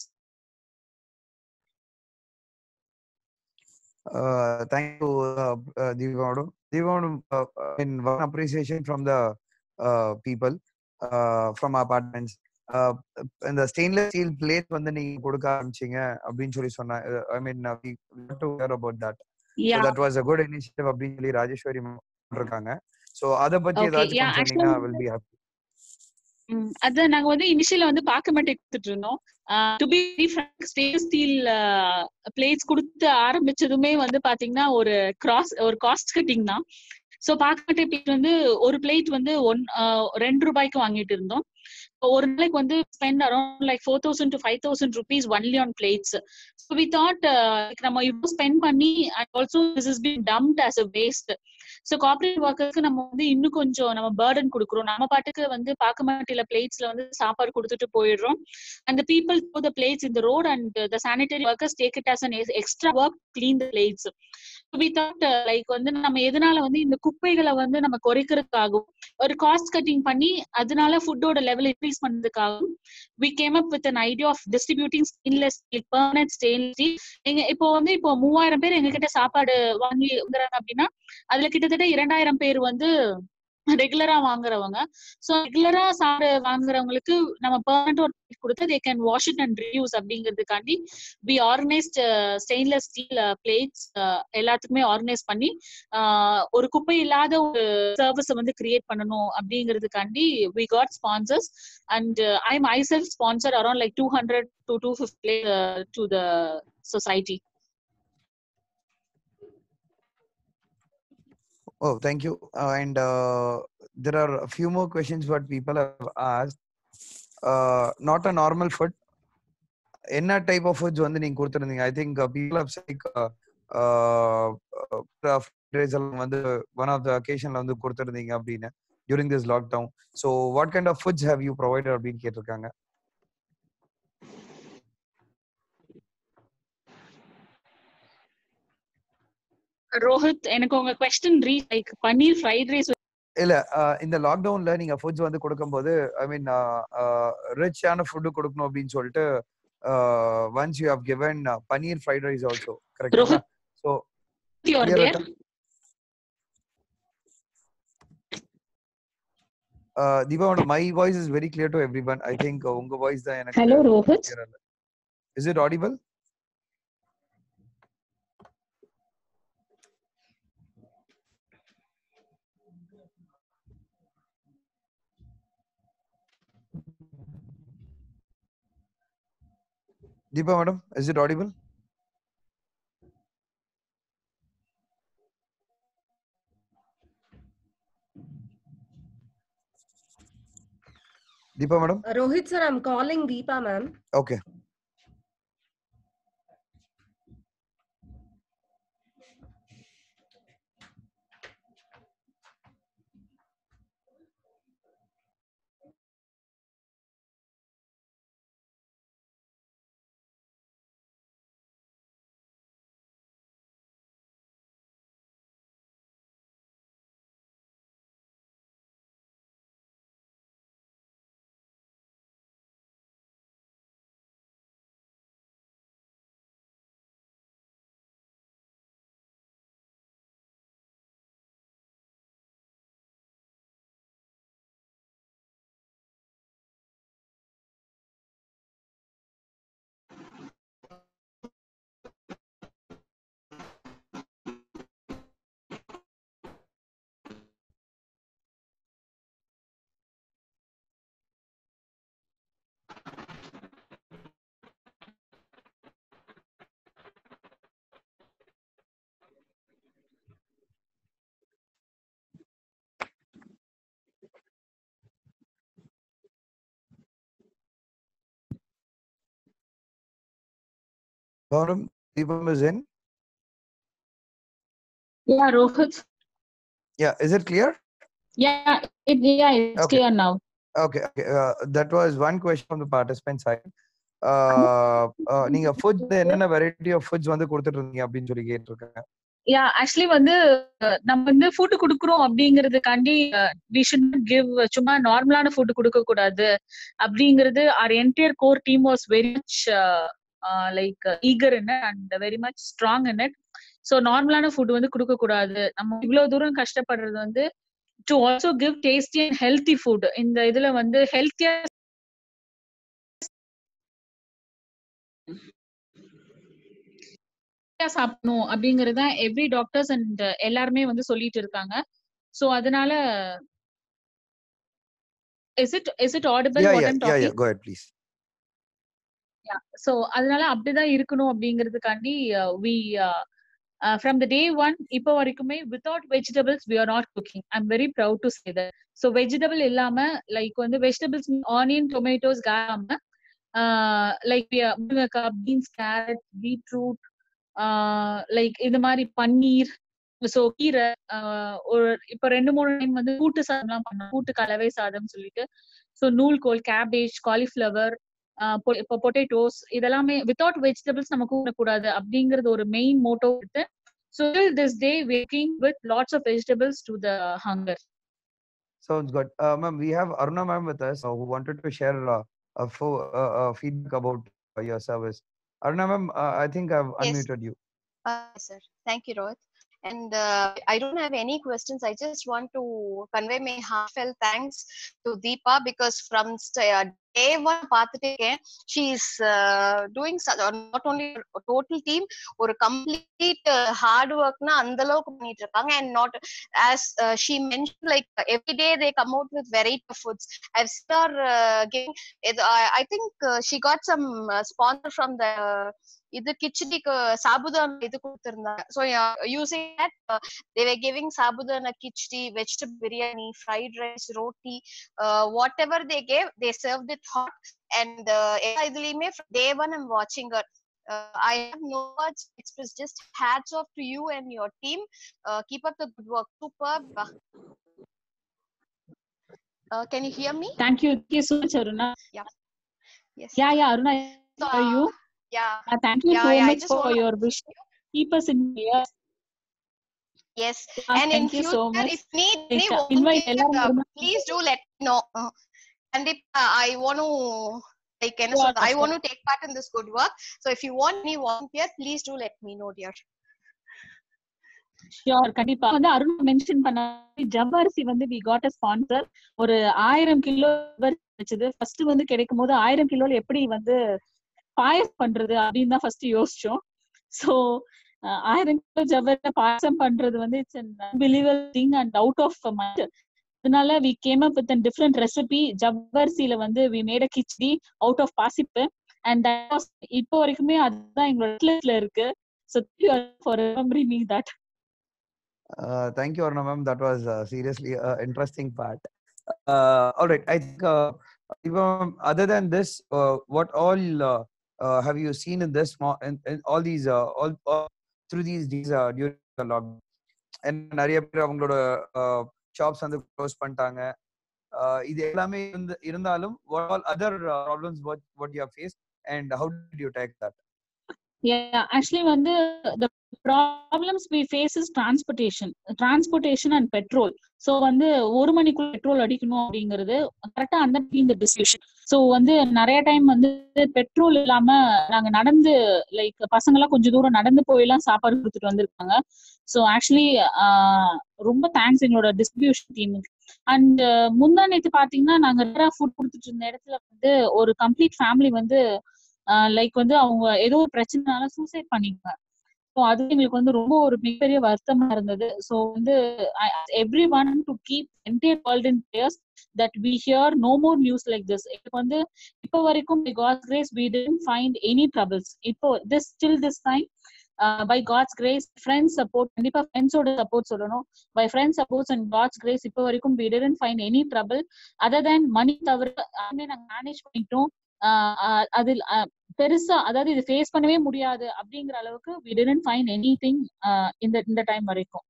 Uh, thank you, uh, uh, Deepa madam. Deepa madam, uh, in one appreciation from the uh, people uh, from our apartments. Uh, இந்த stainless steel plate வந்து நீங்க கொடுக்க ஆரம்பிச்சீங்க அப்படின்னு சொல்லி சொன்னா, ஐ மீன் we want to hear about that. So Yeah. that was a good initiative அப்படின்னு சொல்லி ராஜேஸ்வரி இருக்காங்க. So அத பத்தி Okay. ஏதாச்சும் Yeah, கொஞ்சம் சொன்னீங்கன்னா I will be happy. ம், அத நாங்க வந்து இனிஷியலா வந்து பார்க்க மாட்டே கொடுத்துட்டு இருந்தோம். To be very frank, stainless steel plates கொடுத்து ஆரம்பிச்சதுமே வந்து பாத்தீங்கன்னா ஒரு கிராஸ் ஒரு காஸ்ட் கட்டிங் தான். சோ பார்க்க பிளேட் வந்து ஒரு பிளேட் வந்து ஒன் ரெண்டு ரூபாய்க்கு வாங்கிட்டு இருந்தோம். ஒரு நாளைக்கு வந்து spend around like four thousand to five thousand rupees only on plates. So we thought நம்ம இவ்வளோ ஸ்பெண்ட் பண்ணி and also this is been dumped as a waste. So corporate ஒர்க்கருக்கு நம்ம வந்து இன்னும் கொஞ்சம் நம்ம பேர்டன் கொடுக்குறோம். நம்ம பாட்டுக்கு வந்து பாக்கமாட்டில பிளேட்ஸ்ல வந்து சாப்பாடு கொடுத்துட்டு போயிடுறோம். And the people throw the plates in the road and the sanitary workers take it as an extra work clean the plates. We thought like வந்து நம்ம எதனால வந்து இந்த குப்பைகளை வந்து நம்ம குறைக்கிறதுக்காகவும் ஒரு காஸ்ட் கட்டிங் பண்ணி அதனால ஃபுட்டோட லெவல் இன்க்ரீஸ் பண்ணதுக்காகவும் we came up with an idea of distributing stainless steel, permanent stainless steel. எங்க இப்போ வந்து இப்போ மூவாயிரம் பேர் எங்க கிட்ட சாப்பாடு வாங்கி வந்துறாங்க அப்படின்னா அதுல கிட்டத்தட்ட இரண்டாயிரம் பேர் வந்து ரெகுலரா வாங்குறவங்க. சோ ரெகுலரா சாப்பிட வாங்குறவங்களுக்கு நம்ம பெர்மனன்ட் ஒரு கொடுத்து they can wash it and reuse அப்படிங்கிறதுக்காண்டி we organized stainless steel plates எல்லாத்துக்குமே ஆர்கனைஸ் பண்ணி ஒரு குப்பை இல்லாத ஒரு சர்வீஸ் வந்து கிரியேட் பண்ணணும் அப்படிங்கிறதுக்காண்டி we got sponsors and uh, I myself sponsored around like two hundred to two hundred fifty uh, to the society. Oh, thank you. Uh, and uh, there are a few more questions what people have asked. Uh, not a normal food. என்ன type of foods வந்து நீங்க கொடுத்துருந்தீங்க? I think people have like வந்து one of the அகேஷன்ல வந்து கொடுத்துருந்தீங்க அப்படின்னு during this lockdown. So what kind of foods have you provided அப்படின்னு கேட்டிருக்காங்க. ரோஹித், எனக்கு உங்க question reach like paneer fried rice இல்ல இந்த லாக்டவுன்ல நீங்க ஃபுட்ஸ் வந்து கொடுக்கும்போது ஐ மீன் ரிச்சான ஃபுட் கொடுக்கணும் அப்படின்னு சொல்லிட்டு once you have given uh, paneer fried rice also, correct? Rohit, so you are there. uh Deepa, my voice is very clear to everyone. I think uh, unga voice da enakku hello Rohit, is it audible? Deepa madam, is it audible? Deepa madam? Uh, Rohit sir, I'm calling Deepa ma'am. Okay. Bhavnam, Deepam is in. Yeah, Rohit. Yeah, is it clear? Yeah, it, yeah, it's Okay. clear now. Okay, okay. Uh, that was one question from the participant side. Uh, uh, நீங்க food என்னென்ன variety of foods வந்து கொடுத்துட்டு இருந்தீங்க அப்படின்னு சொல்லி கேட்டிருக்காங்க. Yeah, actually வந்து நம்ம வந்து ஃபுட் குடுக்குறோம் அப்படிங்கிறதுக்காண்டி we should give சும்மா நார்மலான ஃபுட் கொடுக்க கூடாது அப்படிங்கிறது our entire core team was very much uh, uh, like uh, eager in it and very much strong in it. So நார்மலான ஃபுட் வந்து கொடுக்க கூடாது. நம்ம இவ்வளவு தூரம் கஷ்டப்படுறது வந்து to also give tasty and healthy food. இந்த இதுல வந்து ஹெல்த்தியா சாப்பிடணும் அப்படிங்கறத எவ்ரி டாக்டர்ஸ் அண்ட் எல்லாருமே வந்து சொல்லிட்டு இருக்காங்க. சோ அதனால is it is it audible Yeah, what yeah, I'm yeah, talking? yeah. Go ahead, please. Yeah. So அதனால அப்படிதான் இருக்கணும் அப்படிங்கிறதுக்காண்டி uh, we uh, uh, from the day one இப்போ வரைக்குமே without vegetables we are not cooking. I'm very proud to say that. So vegetable இல்லாம like வந்து vegetables onion tomatoes காம uh, like முருங்கைக்காய் beans carrot beetroot uh, like இந்த மாதிரி பன்னீர் so கீரை ஒரு இப்ப ரெண்டு மூணு டைம் வந்து கூட்டு சாதம் எல்லாம் பண்ணோம். கூட்டு கலவை சாதம் சொல்லிட்டு சோ நூல்கோல் கேபேஜ் காலிஃபிளவர் இப்போ பொட்டேட்டோஸ் இதெல்லாமே வித்தவுட் வெஜிடபிள்ஸ் நம்ம கூடக்கூடாது அப்படிங்கறது ஒரு மெயின் மோட்டோ இருக்கு. So till this day working with lots of vegetables to the hunger. Sounds good. Uh, ma'am, we have Aruna ma'am with us uh, who wanted to share uh, a fo- uh, uh, feedback about uh, your service. Aruna ma'am, uh, I think I've Yes. unmuted you. Uh, sir. Thank you, Rohit. And uh, I don't have any questions. I just want to convey my heartfelt thanks to Deepa because from st- uh, day one, she is uh, doing such, not only a total team or a complete uh, hard work na andalok panniteranga and not as uh, she mentioned like every day they come out with variety of foods. I've seen her uh, giving. I, I think uh, she got some uh, sponsor from the. Uh, இது கிச்சடிக்கு சாபுதானா இது கொடுத்திருந்தாங்க. So uh, using that uh, they were giving sabudana kichdi, vegetable biryani, fried rice, roti, uh, whatever they gave they served it hot and idhilime uh, from day one I'm watching her. uh, I have no words to express, just hats off to you and your team. Uh, keep up the good work. Superb. Uh, can you hear me? Thank you. Thank you so much, Aruna. Yeah. Yes. Yeah, yeah, Aruna. So, How are you? Yeah. Uh, thank you yeah, so yeah, much for wanna... your wish. Keep us in prayers. Yes. Yeah, and in future, so if need any uh, invite volunteer, uh, please do let me know. Uh, and if uh, I want to, like, yeah, so I want to take part in this good work. So if you want any volunteer, please do let me know, dear. Sure, கண்டிப்பா வந்து Arun mention பண்ண ஜவ்வரிசி வந்து we got a sponsor. ஒரு ஆயிரம் kilo வச்சது first வந்து கிடைக்கும் போது ஆயிரம் கிலோல எப்படி வந்து பாயசம் பண்றது அப்படின்னு தான் ஃபர்ஸ்ட் யோசிச்சோம். சோ ஆயிரம் கிலோ ஜவ்வரிசி பாயசம் பண்றது வந்து it's an unbelievable thing and out of mind. அதனால we came up with a different recipe. ஜவ்வரிசில வந்து we made a khichdi out of பாசிப்பு and that was இப்போ வரைக்குமே அதுதான் எங்களோட லிஸ்ட்ல இருக்கு. So thank you for remembering me that. Uh, thank you, Aruna ma'am. That was uh, seriously an uh, interesting part. Uh, all right. I think uh, even other than this, uh, what all uh, uh, have you seen in this in, in all these uh, all, all through these days uh, during the lockdown? And நிறைய பேர் அவங்களோட shops வந்து close பண்ணிட்டாங்க. இது எல்லாமே இருந்தாலும் what all other uh, problems what what you have faced and how did you tackle that? Yeah, actually வந்து the problems we face is transportation transportation and petrol. So வந்து ஒரு மணிக்குள்ள பெட்ரோல் அடிக்கணும் அப்படிங்கிறது கரெக்டா அந்த இந்த டிசிஷன். ஸோ வந்து நிறைய டைம் வந்து பெட்ரோல் இல்லாம நாங்க நடந்து லைக் பசங்க எல்லாம் கொஞ்சம் தூரம் நடந்து போயெல்லாம் சாப்பாடு கொடுத்துட்டு வந்திருக்காங்க. ஸோ ஆக்சுவலி ரொம்ப தேங்க்ஸ் எங்களோட டிஸ்ட்ரிபியூஷன் டீமுக்கு. அண்ட் முந்தா நேற்று பாத்தீங்கன்னா நாங்க நிறைய ஃபுட் கொடுத்துட்டு இருந்த இடத்துல வந்து ஒரு கம்ப்ளீட் ஃபேமிலி வந்து லைக் வந்து அவங்க ஏதோ ஒரு பிரச்சனைனால சூசைட் பண்ணிருக்காங்க. ஸோ அது எங்களுக்கு வந்து ரொம்ப ஒரு மிகப்பெரிய வருத்தமா இருந்தது. ஸோ வந்து everyone to keep entire world in prayers that we hear no more news like this. இப்போ வந்து இப்போ வரைக்கும் by God's grace we didn't find any troubles. இப்போ this still this time by God's grace friends support, கண்டிப்பா ஃப்ரெண்ட்ஸோட support சொல்லணும். By friends supports and God's grace இப்போ வரைக்கும் we didn't find any trouble other than money தவிர நாங்க manage பண்ணிட்டோம். அதில் பெருசா அதாவது இது ஃபேஸ் பண்ணவே முடியாது அப்படிங்கிற அளவுக்கு we didn't find anything இந்த இந்த டைம் வரைக்கும்.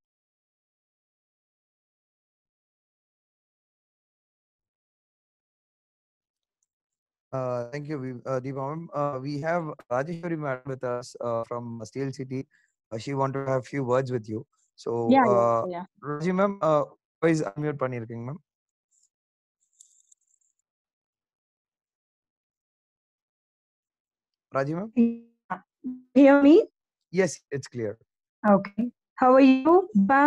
Uh, thank you, uh, Deepa ma'am. Uh, we have Rajeshwari madam with us uh, from Steel City. Uh, she want to have few words with you. So, yeah, uh, yeah, yeah. Raji ma'am, uh, voice unmute பண்ணிருக்கீங்க ma'am. Raji ma'am? Yeah. Hear me? Yes, it's clear. Okay. How are you, Ba?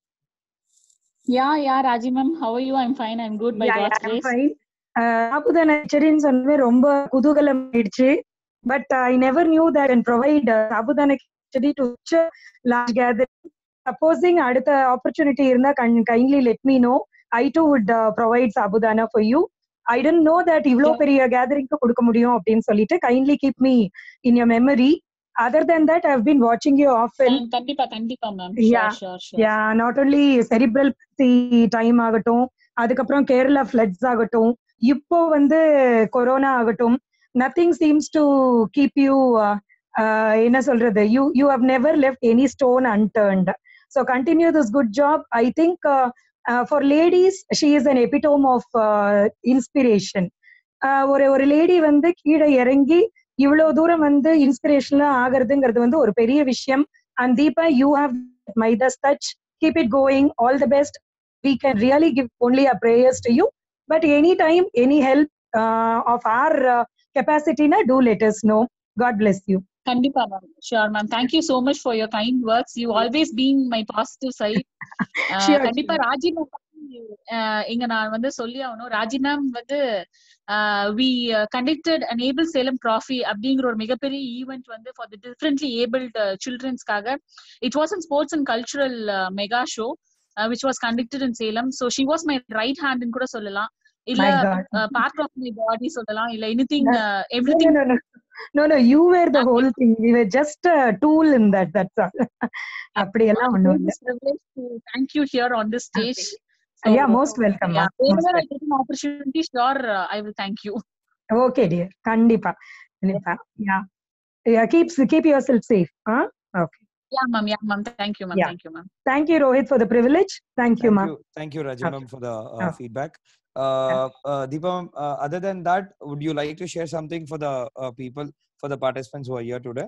Yeah, yeah, Raji ma'am. How are you? I'm fine. I'm good by Yeah, God's yeah, I'm grace. fine. Sabudana கிச்சடின்னு சொன்னவே ரொம்ப குதூகலம் ஆயிடுச்சு. But I never knew that and provide sabudana khichdi to large gathering. Supposing அடுத்த opportunity இருந்தா kindly let me know. I too would provide sabudana for you. I don't know that இவ்ளோ பெரிய கேதரிங்க்கு கொடுக்க முடியும் அப்படின்னு சொல்லிட்டு kindly keep me in your memory. Other than that, I've been watching you often. Kandipa, kandipa, ma'am. Yeah, sure, sure, sure. Yeah, not only cerebral time ஆகட்டும், அதுக்கப்புறம் Kerala floods ஆகட்டும், இப்போ வந்து கொரோனா ஆகட்டும், nothing seems to keep you uh, uh, என்ன சொல்றது, you you have never left any stone unturned. So continue this good job. I think uh, uh, for ladies, she is an epitome of uh, inspiration. Uh, ஒரு ஒரு lady வந்து கீழே இறங்கி இவ்வளவு தூரம் வந்து இன்ஸ்பிரேஷனலா ஆகிறதுங்கிறது வந்து ஒரு பெரிய விஷயம். And Deepa, you have Midas touch. Keep it going. All the best. We can really give only our prayers to you. But anytime, any help uh, of our uh, capacity, na, do let us know. God bless you. Kandipa, ma'am. Sure, ma'am. Thank you so much for your kind words. You always been my positive side. Uh, Sure, Kandipa, sure. Raji ma'am, இங்க நான் வந்து சொல்லி ஆகணும். Raji ma'am வந்து we conducted an Able Salem Trophy அப்படிங்கிற ஒரு மிகப்பெரிய event வந்து for the differently abled uh, children'sக்காக. It was a sports and cultural uh, mega show uh, which was conducted in Salem. So she was my right hand ன்னு கூட சொல்லலாம். இல்ல part of my body சொல்லலாம். இல்ல anything uh, everything. No, no, no. No, no, you were the whole thing. We were just a tool in that. That's all. அப்படியெல்லாம் ஒண்ணும் இல்ல. Thank you here on this stage. So, yeah, most welcome. Yeah, whenever most I get an opportunity, sure, uh, I will thank you. Okay, dear. Kandipa. Kandipa. Yeah. Yeah, keep, keep yourself safe. Huh? Okay. Yeah, ma'am. Yeah, ma'am. Thank you, ma'am. Yeah. Thank you, ma'am. Thank you, Rohit, for the privilege. Thank you, ma'am. Thank you, Raji Okay. ma'am, for the uh, Okay. feedback. Uh, uh, Deepa, uh, other than that, would you like to share something for the uh, people, for the participants who are here today?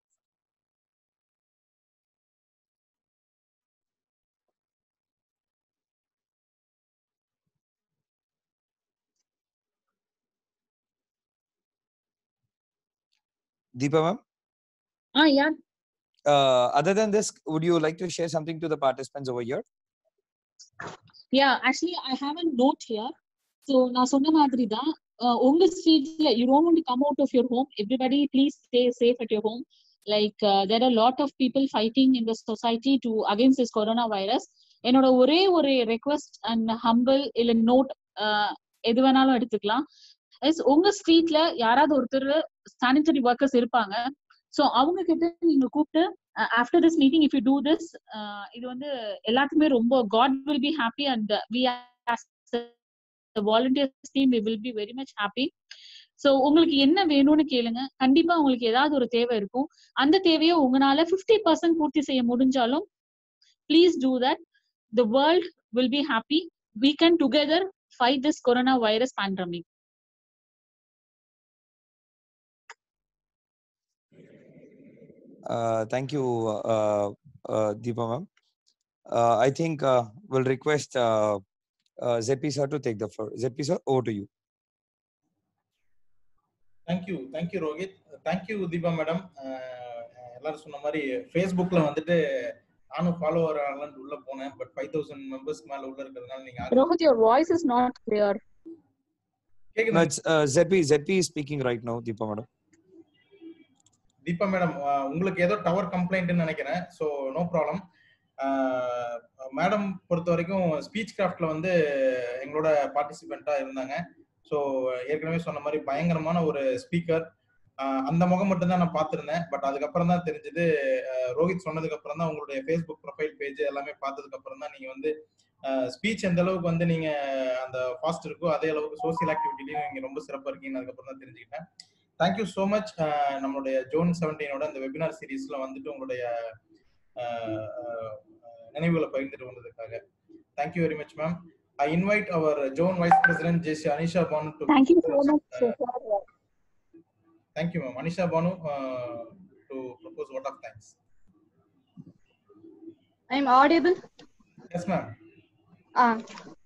Deepa ma'am? Ah, yeah. Uh, other than this, would you like to share something to the participants over here? Yeah, actually, I have a note here. So, நான் சொன்ன மாதிரி தான் உங்க ஸ்ட்ரீட்ல you don't want to come out of your home. Everybody, please stay safe at your home. Like uh, there are a lot of people fighting in the society to against this coronavirus. என்னோட ஒரே ஒரு request and humble இல்ல note எது வேணாலும் எடுத்துக்கலாம். உங்க ஸ்ட்ரீட்ல யாராவது ஒருத்தர் சானிட்டரி ஒர்க்கர்ஸ் இருப்பாங்க. ஸோ அவங்க கிட்ட நீங்க கூப்பிட்டு after this meeting if you do this, இது வந்து எல்லாத்துக்குமே ரொம்ப God will be happy and we as volunteers team we will be very much happy. So உங்களுக்கு என்ன வேணும்னு கேளுங்க. கண்டிப்பா உங்களுக்கு ஏதாவது ஒரு தேவை இருக்கும். அந்த தேவையை உங்களால பிப்டி பர்சன்ட் பூர்த்தி செய்ய முடிஞ்சாலும் please do that. The world will be happy. We can together fight this coronavirus pandemic. Uh, thank you, uh, uh, Deepa ma'am. Uh, I think uh, we'll request uh, uh, Zepi sir to take the floor. Zepi sir, over to you. Thank you, thank you, Rohit. Thank you, Deepa madam. எல்லாரும் சொன்ன மாதிரி Facebookல வந்துட்டு நானும் follower ஆகலாம்னு உள்ள போனேன். But five thousand மெம்பர்ஸ்க்கு மேல உள்ள இருக்கிறதுனால நீங்க Rohit, your voice is not clear. No, it's uh, Zepi. Zepi is speaking right now, Deepa madam. Deepa madam, உங்களுக்கு ஏதோ டவர் கம்ப்ளைண்ட்னு நினைக்கிறேன். So no problem. மேடம் பொறுத்த வரைக்கும் ஸ்பீச் கிராஃப்ட்ல வந்து எங்களோட பார்ட்டிசிபெண்டா இருந்தாங்க. ஸோ ஏற்கனவே சொன்ன மாதிரி பயங்கரமான ஒரு ஸ்பீக்கர். அந்த முகம் மட்டும் தான் நான் பார்த்திருந்தேன். பட் அதுக்கப்புறம் தான் தெரிஞ்சது, ரோஹித் சொன்னதுக்கு அப்புறம் தான் உங்களுடைய ஃபேஸ்புக் ப்ரொஃபைல் பேஜ் எல்லாமே பார்த்ததுக்கு அப்புறம் தான் நீங்க வந்து ஸ்பீச் எந்த அளவுக்கு வந்து நீங்க அந்த ஃபாஸ்ட் இருக்கோ அதே அளவுக்கு சோசியல் ஆக்டிவிட்டிலையும் நீங்க ரொம்ப சிறப்பா இருக்கீங்கன்னு அதுக்கப்புறம் தான் தெரிஞ்சுக்கிட்டேன். Thank you so much. நம்மளுடைய ஜூன் செவன்டீனோட இந்த வெபினார் சீரீஸ்ல வந்துட்டு உங்களுடைய நினைவுகளை பகிர்ந்துட்டு வந்ததுக்காக thank you very much ma'am. I invite our Zone Vice President J C Anisha Banu to. Thank you so much. Uh, thank you, ma'am. Anisha Banu uh, to propose vote of thanks. I am audible. Yes, ma'am. Uh,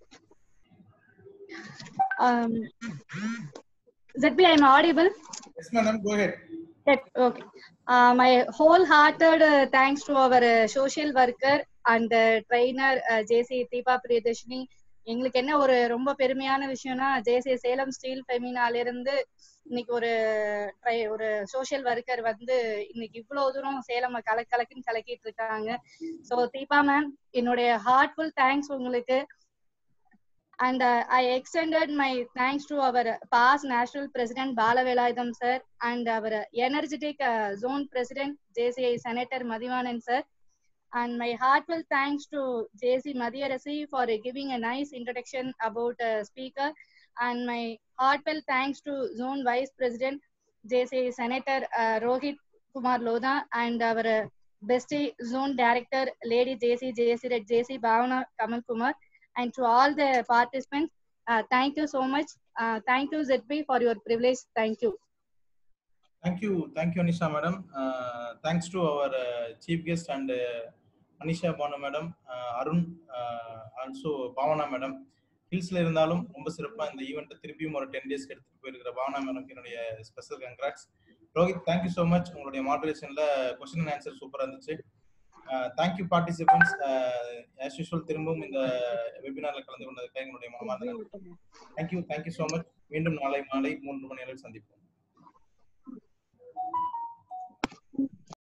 um, Z B, I am audible. Yes, madam. Go ahead. Okay. Uh, my wholehearted uh, thanks to our uh, social worker and uh, trainer uh, J C Deepa Priyadarshini. எங்களுக்கு என்ன ஒரு ரொம்ப பெருமையான விஷயம்னா, ஜேசி Salem steel ஃபெமினால இருந்து இன்னைக்கு ஒரு try ஒரு சோஷியல் ஒர்க்கர் வந்து இன்னைக்கு இவ்வளவு தூரம் சேலம் கலக்கு கலக்குன்னு கலக்கிட்டு இருக்காங்க. ஸோ தீபா மேம், என்னுடைய ஹார்ட்ஃபுல் தேங்க்ஸ் உங்களுக்கு. And uh, I extended my thanks to our past national president Bala Velayudham sir and our energetic uh, zone president J C I Senator Madhivanan sir. And my heartfelt thanks to J C Madhyarasi for uh, giving a nice introduction about uh, speaker. And my heartfelt thanks to Zone Vice President J C I Senator uh, Rohit Kumar Lodha and our uh, bestie Zone Director Lady J C J C Red J C Bhavana Kamal Kumar. And to all the participants, uh, thank you so much. Uh, thank you Z B for your privilege. Thank you. Thank you, thank you, Anisha madam. Uh, thanks to our uh, chief guest and uh, Anisha Banu madam, uh, Arun, uh, also Bhavana madam. ஹில்ஸ்ல இருந்தாலும் ரொம்ப சிறப்பா இந்த ஈவெண்ட்டை திருப்பியும் ஒரு ten டேஸ்க்கு எடுத்துட்டு போயிருக்கிற பாவனா மேடம்க்கு என்னுடைய special congrats. Rohit, thank you so much. உங்களுடைய மாடரேஷன்ல கொஸ்டின் அண்ட் ஆன்சர் சூப்பரா இருந்துச்சு. Thank you participants. ஆஸ் யூஷுவல் திரும்பவும் இந்த வெபினார்ல கலந்து கொண்டதுக்காக எங்களுடைய மனமார்ந்த நன்றி. Thank you thank you so much. மீண்டும் நாளை மாலை மூன்று மணி அளவில் சந்திப்போம்.